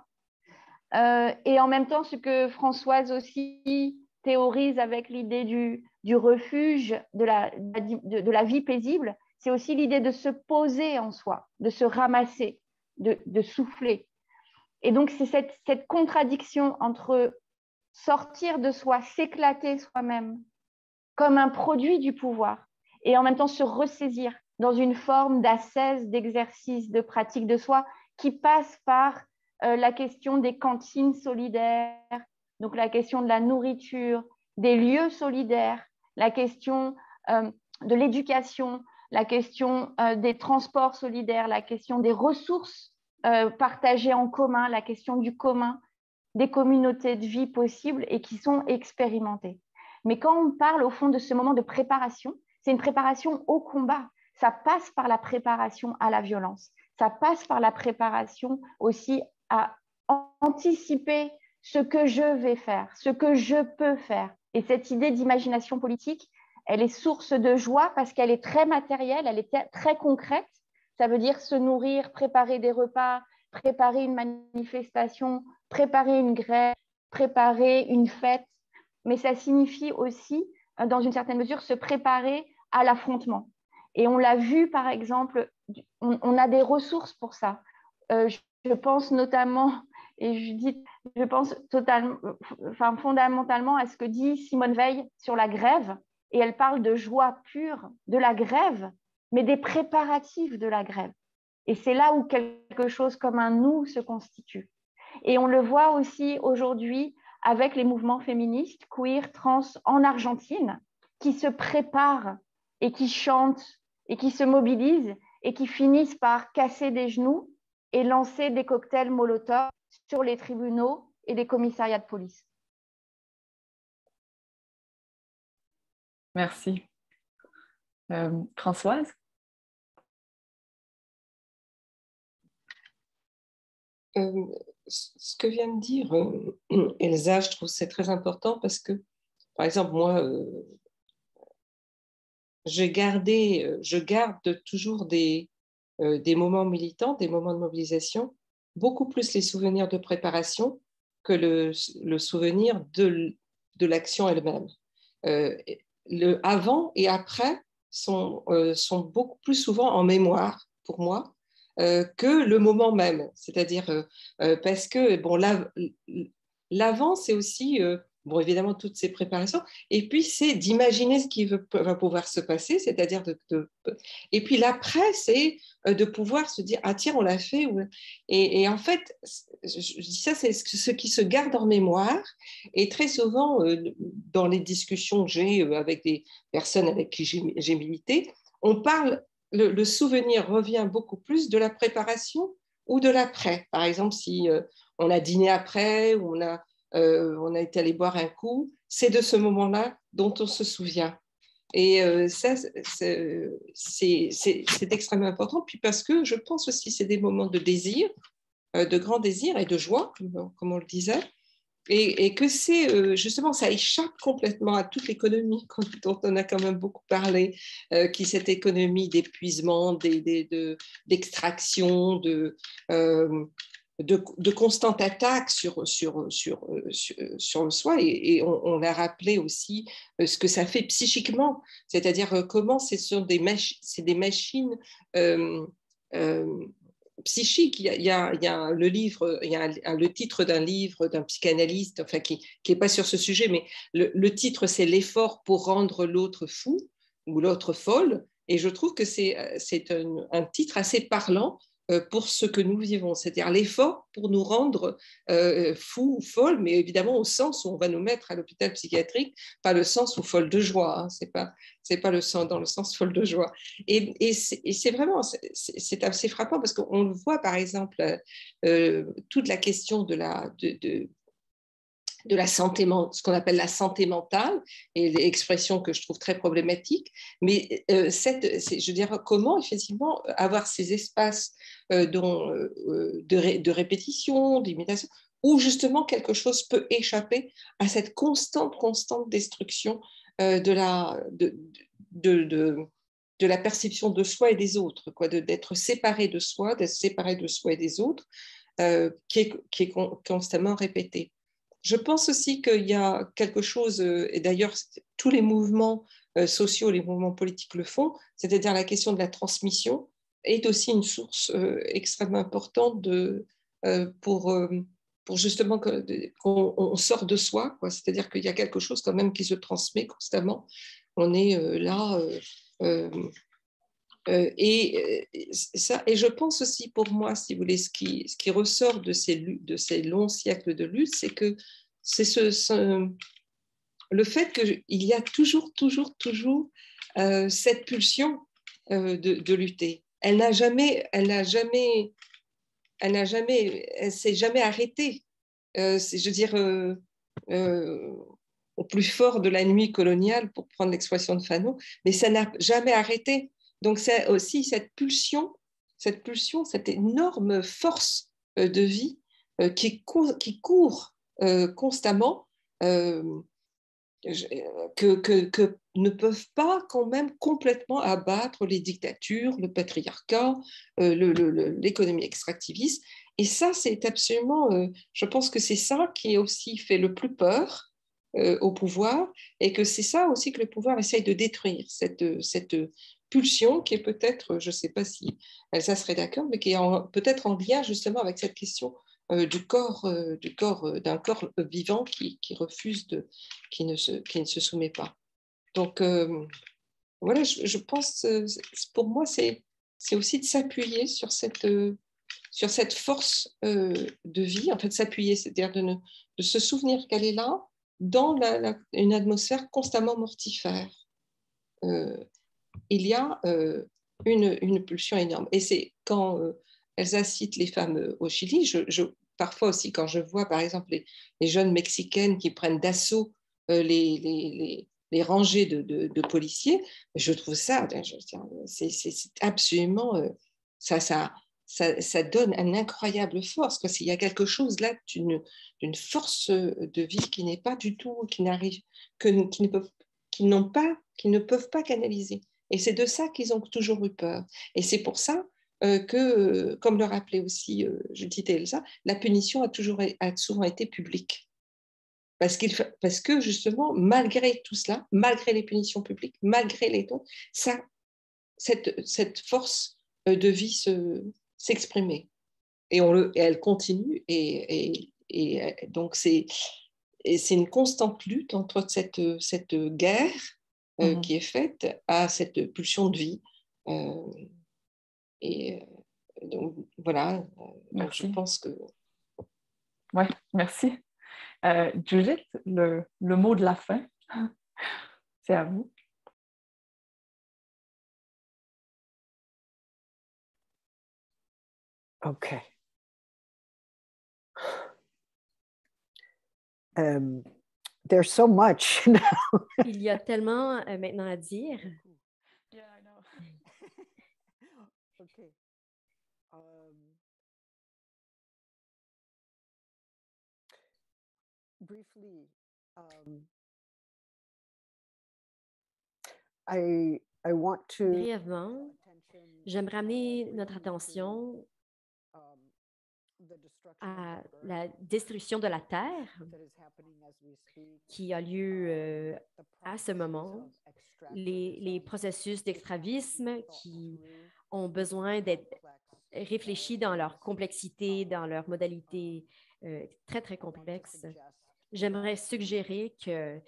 et en même temps ce que Françoise aussi théorise avec l'idée du refuge, de la vie paisible, c'est aussi l'idée de se poser en soi, de se ramasser, de souffler. Et donc c'est cette contradiction entre sortir de soi, s'éclater soi-même comme un produit du pouvoir et en même temps se ressaisir dans une forme d'ascèse, d'exercice, de pratique de soi qui passe par la question des cantines solidaires, donc la question de la nourriture, des lieux solidaires, la question de l'éducation, la question des transports solidaires, la question des ressources partagées en commun, la question du commun, des communautés de vie possibles et qui sont expérimentées. Mais quand on parle au fond de ce moment de préparation, c'est une préparation au combat. Ça passe par la préparation à la violence. Ça passe par la préparation aussi à anticiper ce que je vais faire, ce que je peux faire. Et cette idée d'imagination politique, elle est source de joie parce qu'elle est très matérielle, elle est très concrète. Ça veut dire se nourrir, préparer des repas, préparer une manifestation, préparer une grève, préparer une fête. Mais ça signifie aussi, dans une certaine mesure, se préparer à l'affrontement. Et on l'a vu, par exemple, on a des ressources pour ça. Je pense notamment, et je pense fondamentalement à ce que dit Simone Veil sur la grève, et elle parle de joie pure, de la grève, mais des préparatifs de la grève. Et c'est là où quelque chose comme un nous se constitue. Et on le voit aussi aujourd'hui avec les mouvements féministes, queer, trans en Argentine, qui se préparent et qui chantent et qui se mobilisent et qui finissent par casser des genoux et lancer des cocktails Molotov sur les tribunaux et les commissariats de police. Merci. Françoise? Ce que vient de dire Elsa, je trouve que c'est très important parce que, par exemple, moi, je garde toujours des moments militants, des moments de mobilisation, beaucoup plus les souvenirs de préparation que le souvenir de l'action elle-même. Le avant et après sont beaucoup plus souvent en mémoire pour moi que le moment même. C'est-à-dire parce que bon, l'avant, c'est aussi bon, évidemment toutes ces préparations, et puis c'est d'imaginer ce qui va pouvoir se passer, c'est-à-dire et puis l'après, c'est de pouvoir se dire ah tiens, on l'a fait, et en fait je dis ça, c'est ce qui se garde en mémoire, et très souvent dans les discussions que j'ai avec des personnes avec qui j'ai milité, on parle, le souvenir revient beaucoup plus de la préparation ou de l'après. Par exemple, si on a dîné après, ou on a été allé boire un coup, c'est de ce moment-là dont on se souvient. Et ça, c'est extrêmement important. Puis parce que je pense aussi que c'est des moments de désir, de grand désir et de joie, comme on le disait, et que c'est justement, ça échappe complètement à toute l'économie dont on a quand même beaucoup parlé, qui est cette économie d'épuisement, d'extraction, de constante attaque sur le soi, et on a rappelé aussi ce que ça fait psychiquement, c'est-à-dire comment c'est des machines psychiques. Il y a le livre, il y a le titre d'un livre d'un psychanalyste, enfin qui n'est pas sur ce sujet, mais le titre c'est l'effort pour rendre l'autre fou ou l'autre folle, et je trouve que c'est un titre assez parlant pour ce que nous vivons, c'est-à-dire l'effort pour nous rendre fous ou folles, mais évidemment au sens où on va nous mettre à l'hôpital psychiatrique, pas le sens où folle de joie, hein, c'est pas le sens, dans le sens folle de joie. Et c'est vraiment, c'est assez frappant parce qu'on le voit par exemple, toute la question de la santé, ce qu'on appelle la santé mentale, et l'expression que je trouve très problématique, mais je dirais comment effectivement avoir ces espaces de répétition, d'imitation, où justement quelque chose peut échapper à cette constante destruction de la perception de soi et des autres, d'être séparé de soi, et des autres, qui est constamment répété. Je pense aussi qu'il y a quelque chose, et d'ailleurs tous les mouvements sociaux, les mouvements politiques le font, c'est-à-dire la question de la transmission est aussi une source extrêmement importante pour justement qu'on sort de soi, c'est-à-dire qu'il y a quelque chose quand même qui se transmet constamment. On est là... et je pense aussi pour moi, si vous voulez, ce qui ressort de ces longs siècles de lutte, c'est que c'est le fait qu'il y a toujours cette pulsion de lutter. Elle s'est jamais arrêtée. Je veux dire, au plus fort de la nuit coloniale, pour prendre l'expression de Fanon, mais ça n'a jamais arrêté. Donc c'est aussi cette pulsion, cette énorme force de vie qui court constamment, que ne peuvent pas quand même complètement abattre les dictatures, le patriarcat, l'économie extractiviste. Et ça, c'est absolument, je pense que c'est ça qui aussi fait le plus peur au pouvoir, et que c'est ça aussi que le pouvoir essaye de détruire, cette pulsion qui est peut-être, je ne sais pas si Elsa serait d'accord, mais qui est peut-être en lien justement avec cette question d'un corps vivant qui refuse qui ne se soumet pas. Donc, voilà, je pense, pour moi, c'est aussi de s'appuyer sur cette force de vie, en fait, s'appuyer, c'est-à-dire de se souvenir qu'elle est là dans une atmosphère constamment mortifère. Il y a une pulsion énorme. Et c'est quand Elsa cite les femmes au Chili, parfois aussi quand je vois, par exemple, les jeunes Mexicaines qui prennent d'assaut les rangées de policiers, je trouve ça, c'est absolument, ça donne une incroyable force, parce qu'il y a quelque chose là d'une force de vie qui n'est pas du tout, qui ne peuvent pas canaliser. Et c'est de ça qu'ils ont toujours eu peur. Et c'est pour ça que, comme le rappelait aussi Judith et Elsa, la punition a souvent été publique. Parce que justement, malgré tout cela, malgré les punitions publiques, malgré les dons, cette force de vie s'exprimait. Et elle continue. Et donc, c'est une constante lutte entre cette guerre qui est faite à cette pulsion de vie. Donc, voilà. Donc, je pense que... Oui, merci. Judith, le mot de la fin, c'est à vous. Okay. There's so much now. Il y a tellement maintenant à dire. Yeah, I know. Okay. Briefly, I want to Brièvement, j'aime ramener notre attention à la destruction de la terre qui a lieu à ce moment, les processus d'extravisme qui ont besoin d'être réfléchis dans leur complexité, dans leur modalité très, très complexe. J'aimerais suggérer que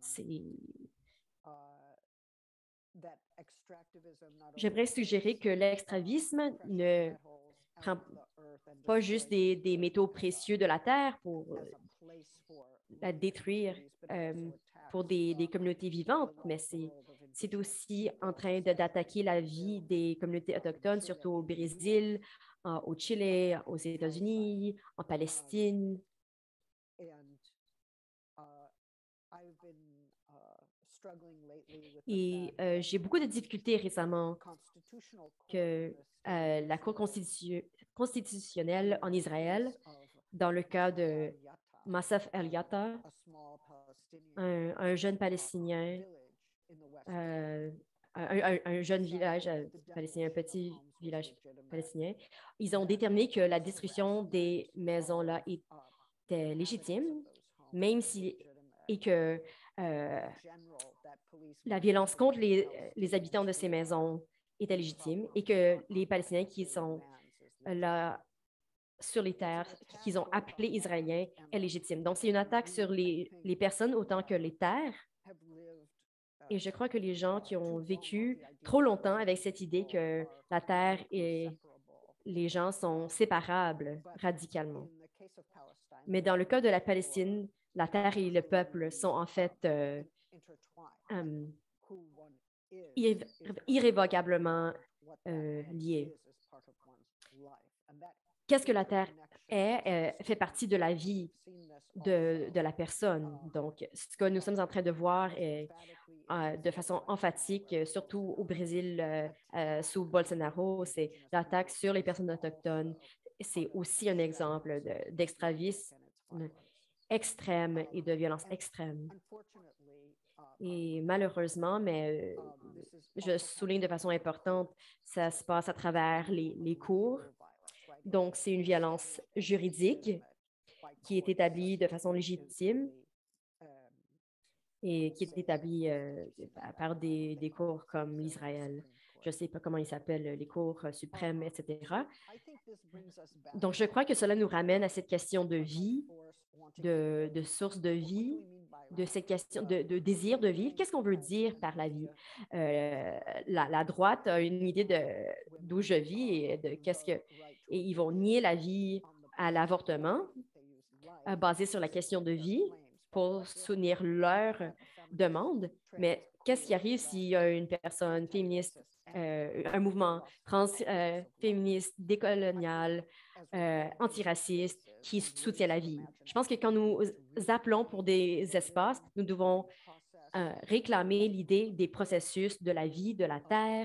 l'extravisme ne prend pas juste des métaux précieux de la terre pour la détruire pour des communautés vivantes, mais c'est aussi en train d'attaquer la vie des communautés autochtones, surtout au Brésil, au Chili, aux États-Unis, en Palestine. Et j'ai beaucoup de difficultés récemment que la Cour constitutionnelle en Israël, dans le cas de Massaf El-Yatta, un jeune Palestinien, un jeune village palestinien, un petit village palestinien, ils ont déterminé que la destruction des maisons-là était légitime, même si, et que la violence contre les habitants de ces maisons était légitime et que les Palestiniens qui sont là sur les terres qu'ils ont appelées israéliens est légitime. Donc, c'est une attaque sur les personnes autant que les terres. Et je crois que les gens qui ont vécu trop longtemps avec cette idée que la terre et les gens sont séparables radicalement. Mais dans le cas de la Palestine, la terre et le peuple sont en fait irrévocablement liés. Qu'est-ce que la terre est, fait partie de la vie de la personne. Donc, ce que nous sommes en train de voir est de façon emphatique, surtout au Brésil sous Bolsonaro, c'est l'attaque sur les personnes autochtones. C'est aussi un exemple d'extravisme extrême et de violence extrême. Et malheureusement, mais je souligne de façon importante, ça se passe à travers les cours. Donc, c'est une violence juridique qui est établie de façon légitime et qui est établie par des cours comme l'Israël. je ne sais pas comment ils s'appellent, les cours suprêmes, etc. Donc, je crois que cela nous ramène à cette question de vie, de source de vie, de cette question de désir de vivre. Qu'est-ce qu'on veut dire par la vie? La droite a une idée d'où je vis et de qu'est-ce que... Et ils vont nier la vie à l'avortement, basé sur la question de vie, pour soutenir leur demande. Mais qu'est-ce qui arrive s'il y a une personne féministe, un mouvement féministe, décolonial, antiraciste, qui soutient la vie? Je pense que quand nous appelons pour des espaces, nous devons réclamer l'idée des processus de la vie, de la terre,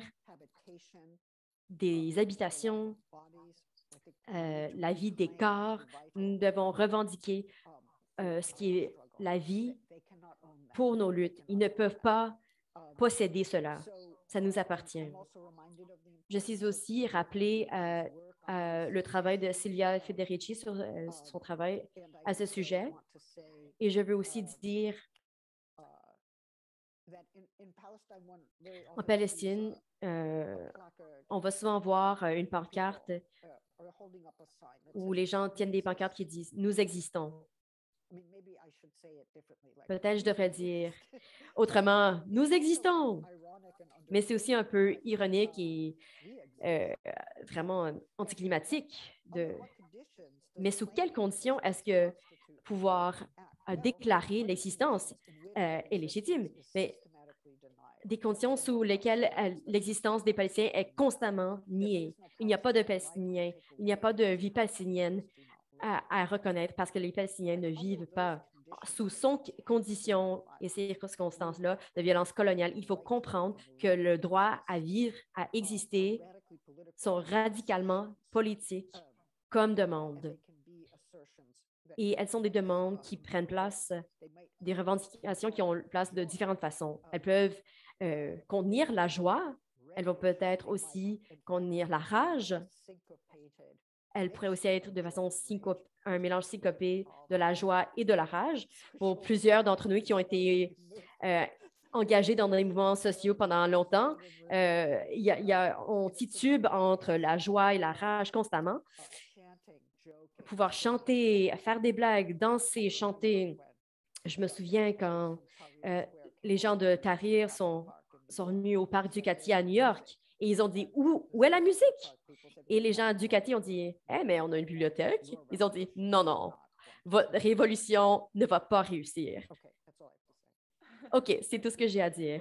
des habitations, la vie des corps. Nous devons revendiquer ce qui est la vie pour nos luttes. Ils ne peuvent pas posséder cela. Ça nous appartient. Je suis aussi rappelé le travail de Silvia Federici sur son travail à ce sujet. Et je veux aussi dire, en Palestine, on va souvent voir une pancarte où les gens tiennent des pancartes qui disent « Nous existons ». Peut-être je devrais dire autrement « Nous existons ». Mais c'est aussi un peu ironique et vraiment anticlimatique. Mais sous quelles conditions est-ce que pouvoir déclarer l'existence est légitime? Mais des conditions sous lesquelles l'existence des Palestiniens est constamment niée. Il n'y a pas de Palestiniens, il n'y a pas de vie palestinienne à reconnaître parce que les Palestiniens ne vivent pas sous son conditions et ces circonstances-là de violence coloniale. Il faut comprendre que le droit à vivre, à exister, sont radicalement politiques comme demande. Et elles sont des demandes qui prennent place, des revendications qui ont place de différentes façons. Elles peuvent contenir la joie, elles vont peut-être aussi contenir la rage. Elles pourraient aussi être de façon un mélange syncopé de la joie et de la rage. Pour plusieurs d'entre nous qui ont été engagés dans des mouvements sociaux pendant longtemps, on titube entre la joie et la rage constamment. Pouvoir chanter, faire des blagues, danser, chanter. Je me souviens quand les gens de Tahrir sont venus au parc Ducati à New York et ils ont dit « Où est la musique? » Et les gens à Ducati ont dit « mais on a une bibliothèque. » Ils ont dit « Non, votre révolution ne va pas réussir. » OK, c'est tout ce que j'ai à dire.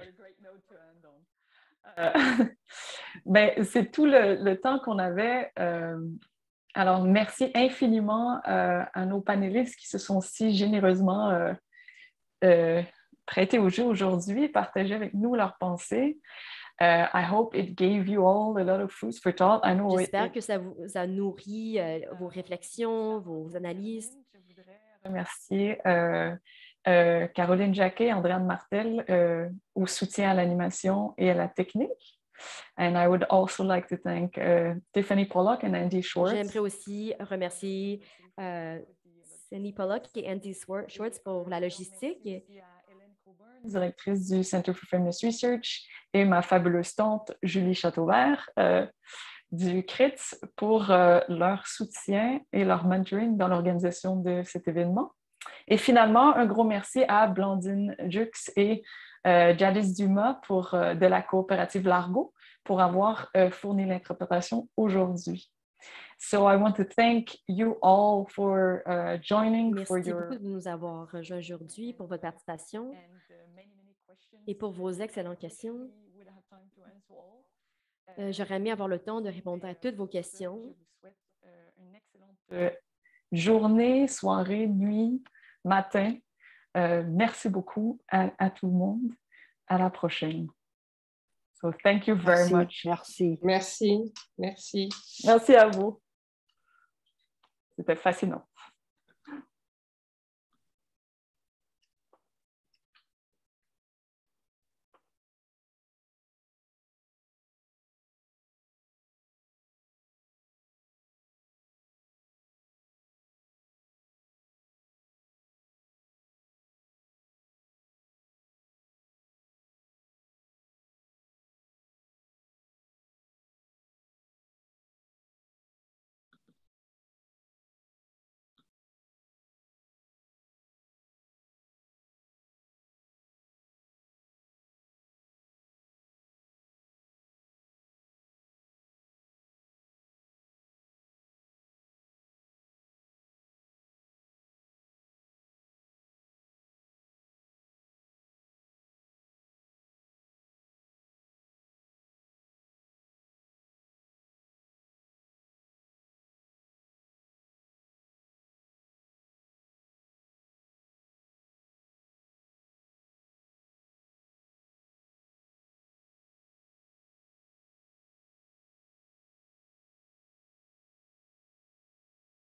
C'est tout le temps qu'on avait. Alors, merci infiniment à nos panélistes qui se sont si généreusement prêtés au jeu aujourd'hui, partagé avec nous leurs pensées. I hope it gave you all a lot of food for thought. J'espère que ça nourrit vos réflexions, vos analyses. Je voudrais remercier Caroline Jacquet et Andréane Martel au soutien à l'animation et à la technique. And I would also like to thank Tiffany Pollock and Andy Schwartz. J'aimerais aussi remercier Tiffany Pollock et Andy Schwartz pour la logistique. Directrice du Center for Feminist Research, et ma fabuleuse tante Julie Châteauvert du CRITS pour leur soutien et leur mentoring dans l'organisation de cet événement. Et finalement, un gros merci à Blandine Jux et Jadis Dumas de la coopérative Largo pour avoir fourni l'interprétation aujourd'hui. So I want to thank you all for joining. Merci beaucoup de nous avoir rejoints aujourd'hui pour votre participation et pour vos excellentes questions. J'aurais aimé avoir le temps de répondre à toutes vos questions. Je vous souhaite une excellente journée, soirée, nuit, matin. Merci beaucoup à tout le monde. À la prochaine. So thank you very much. Merci. Merci. Merci. Merci à vous. C'était fascinant.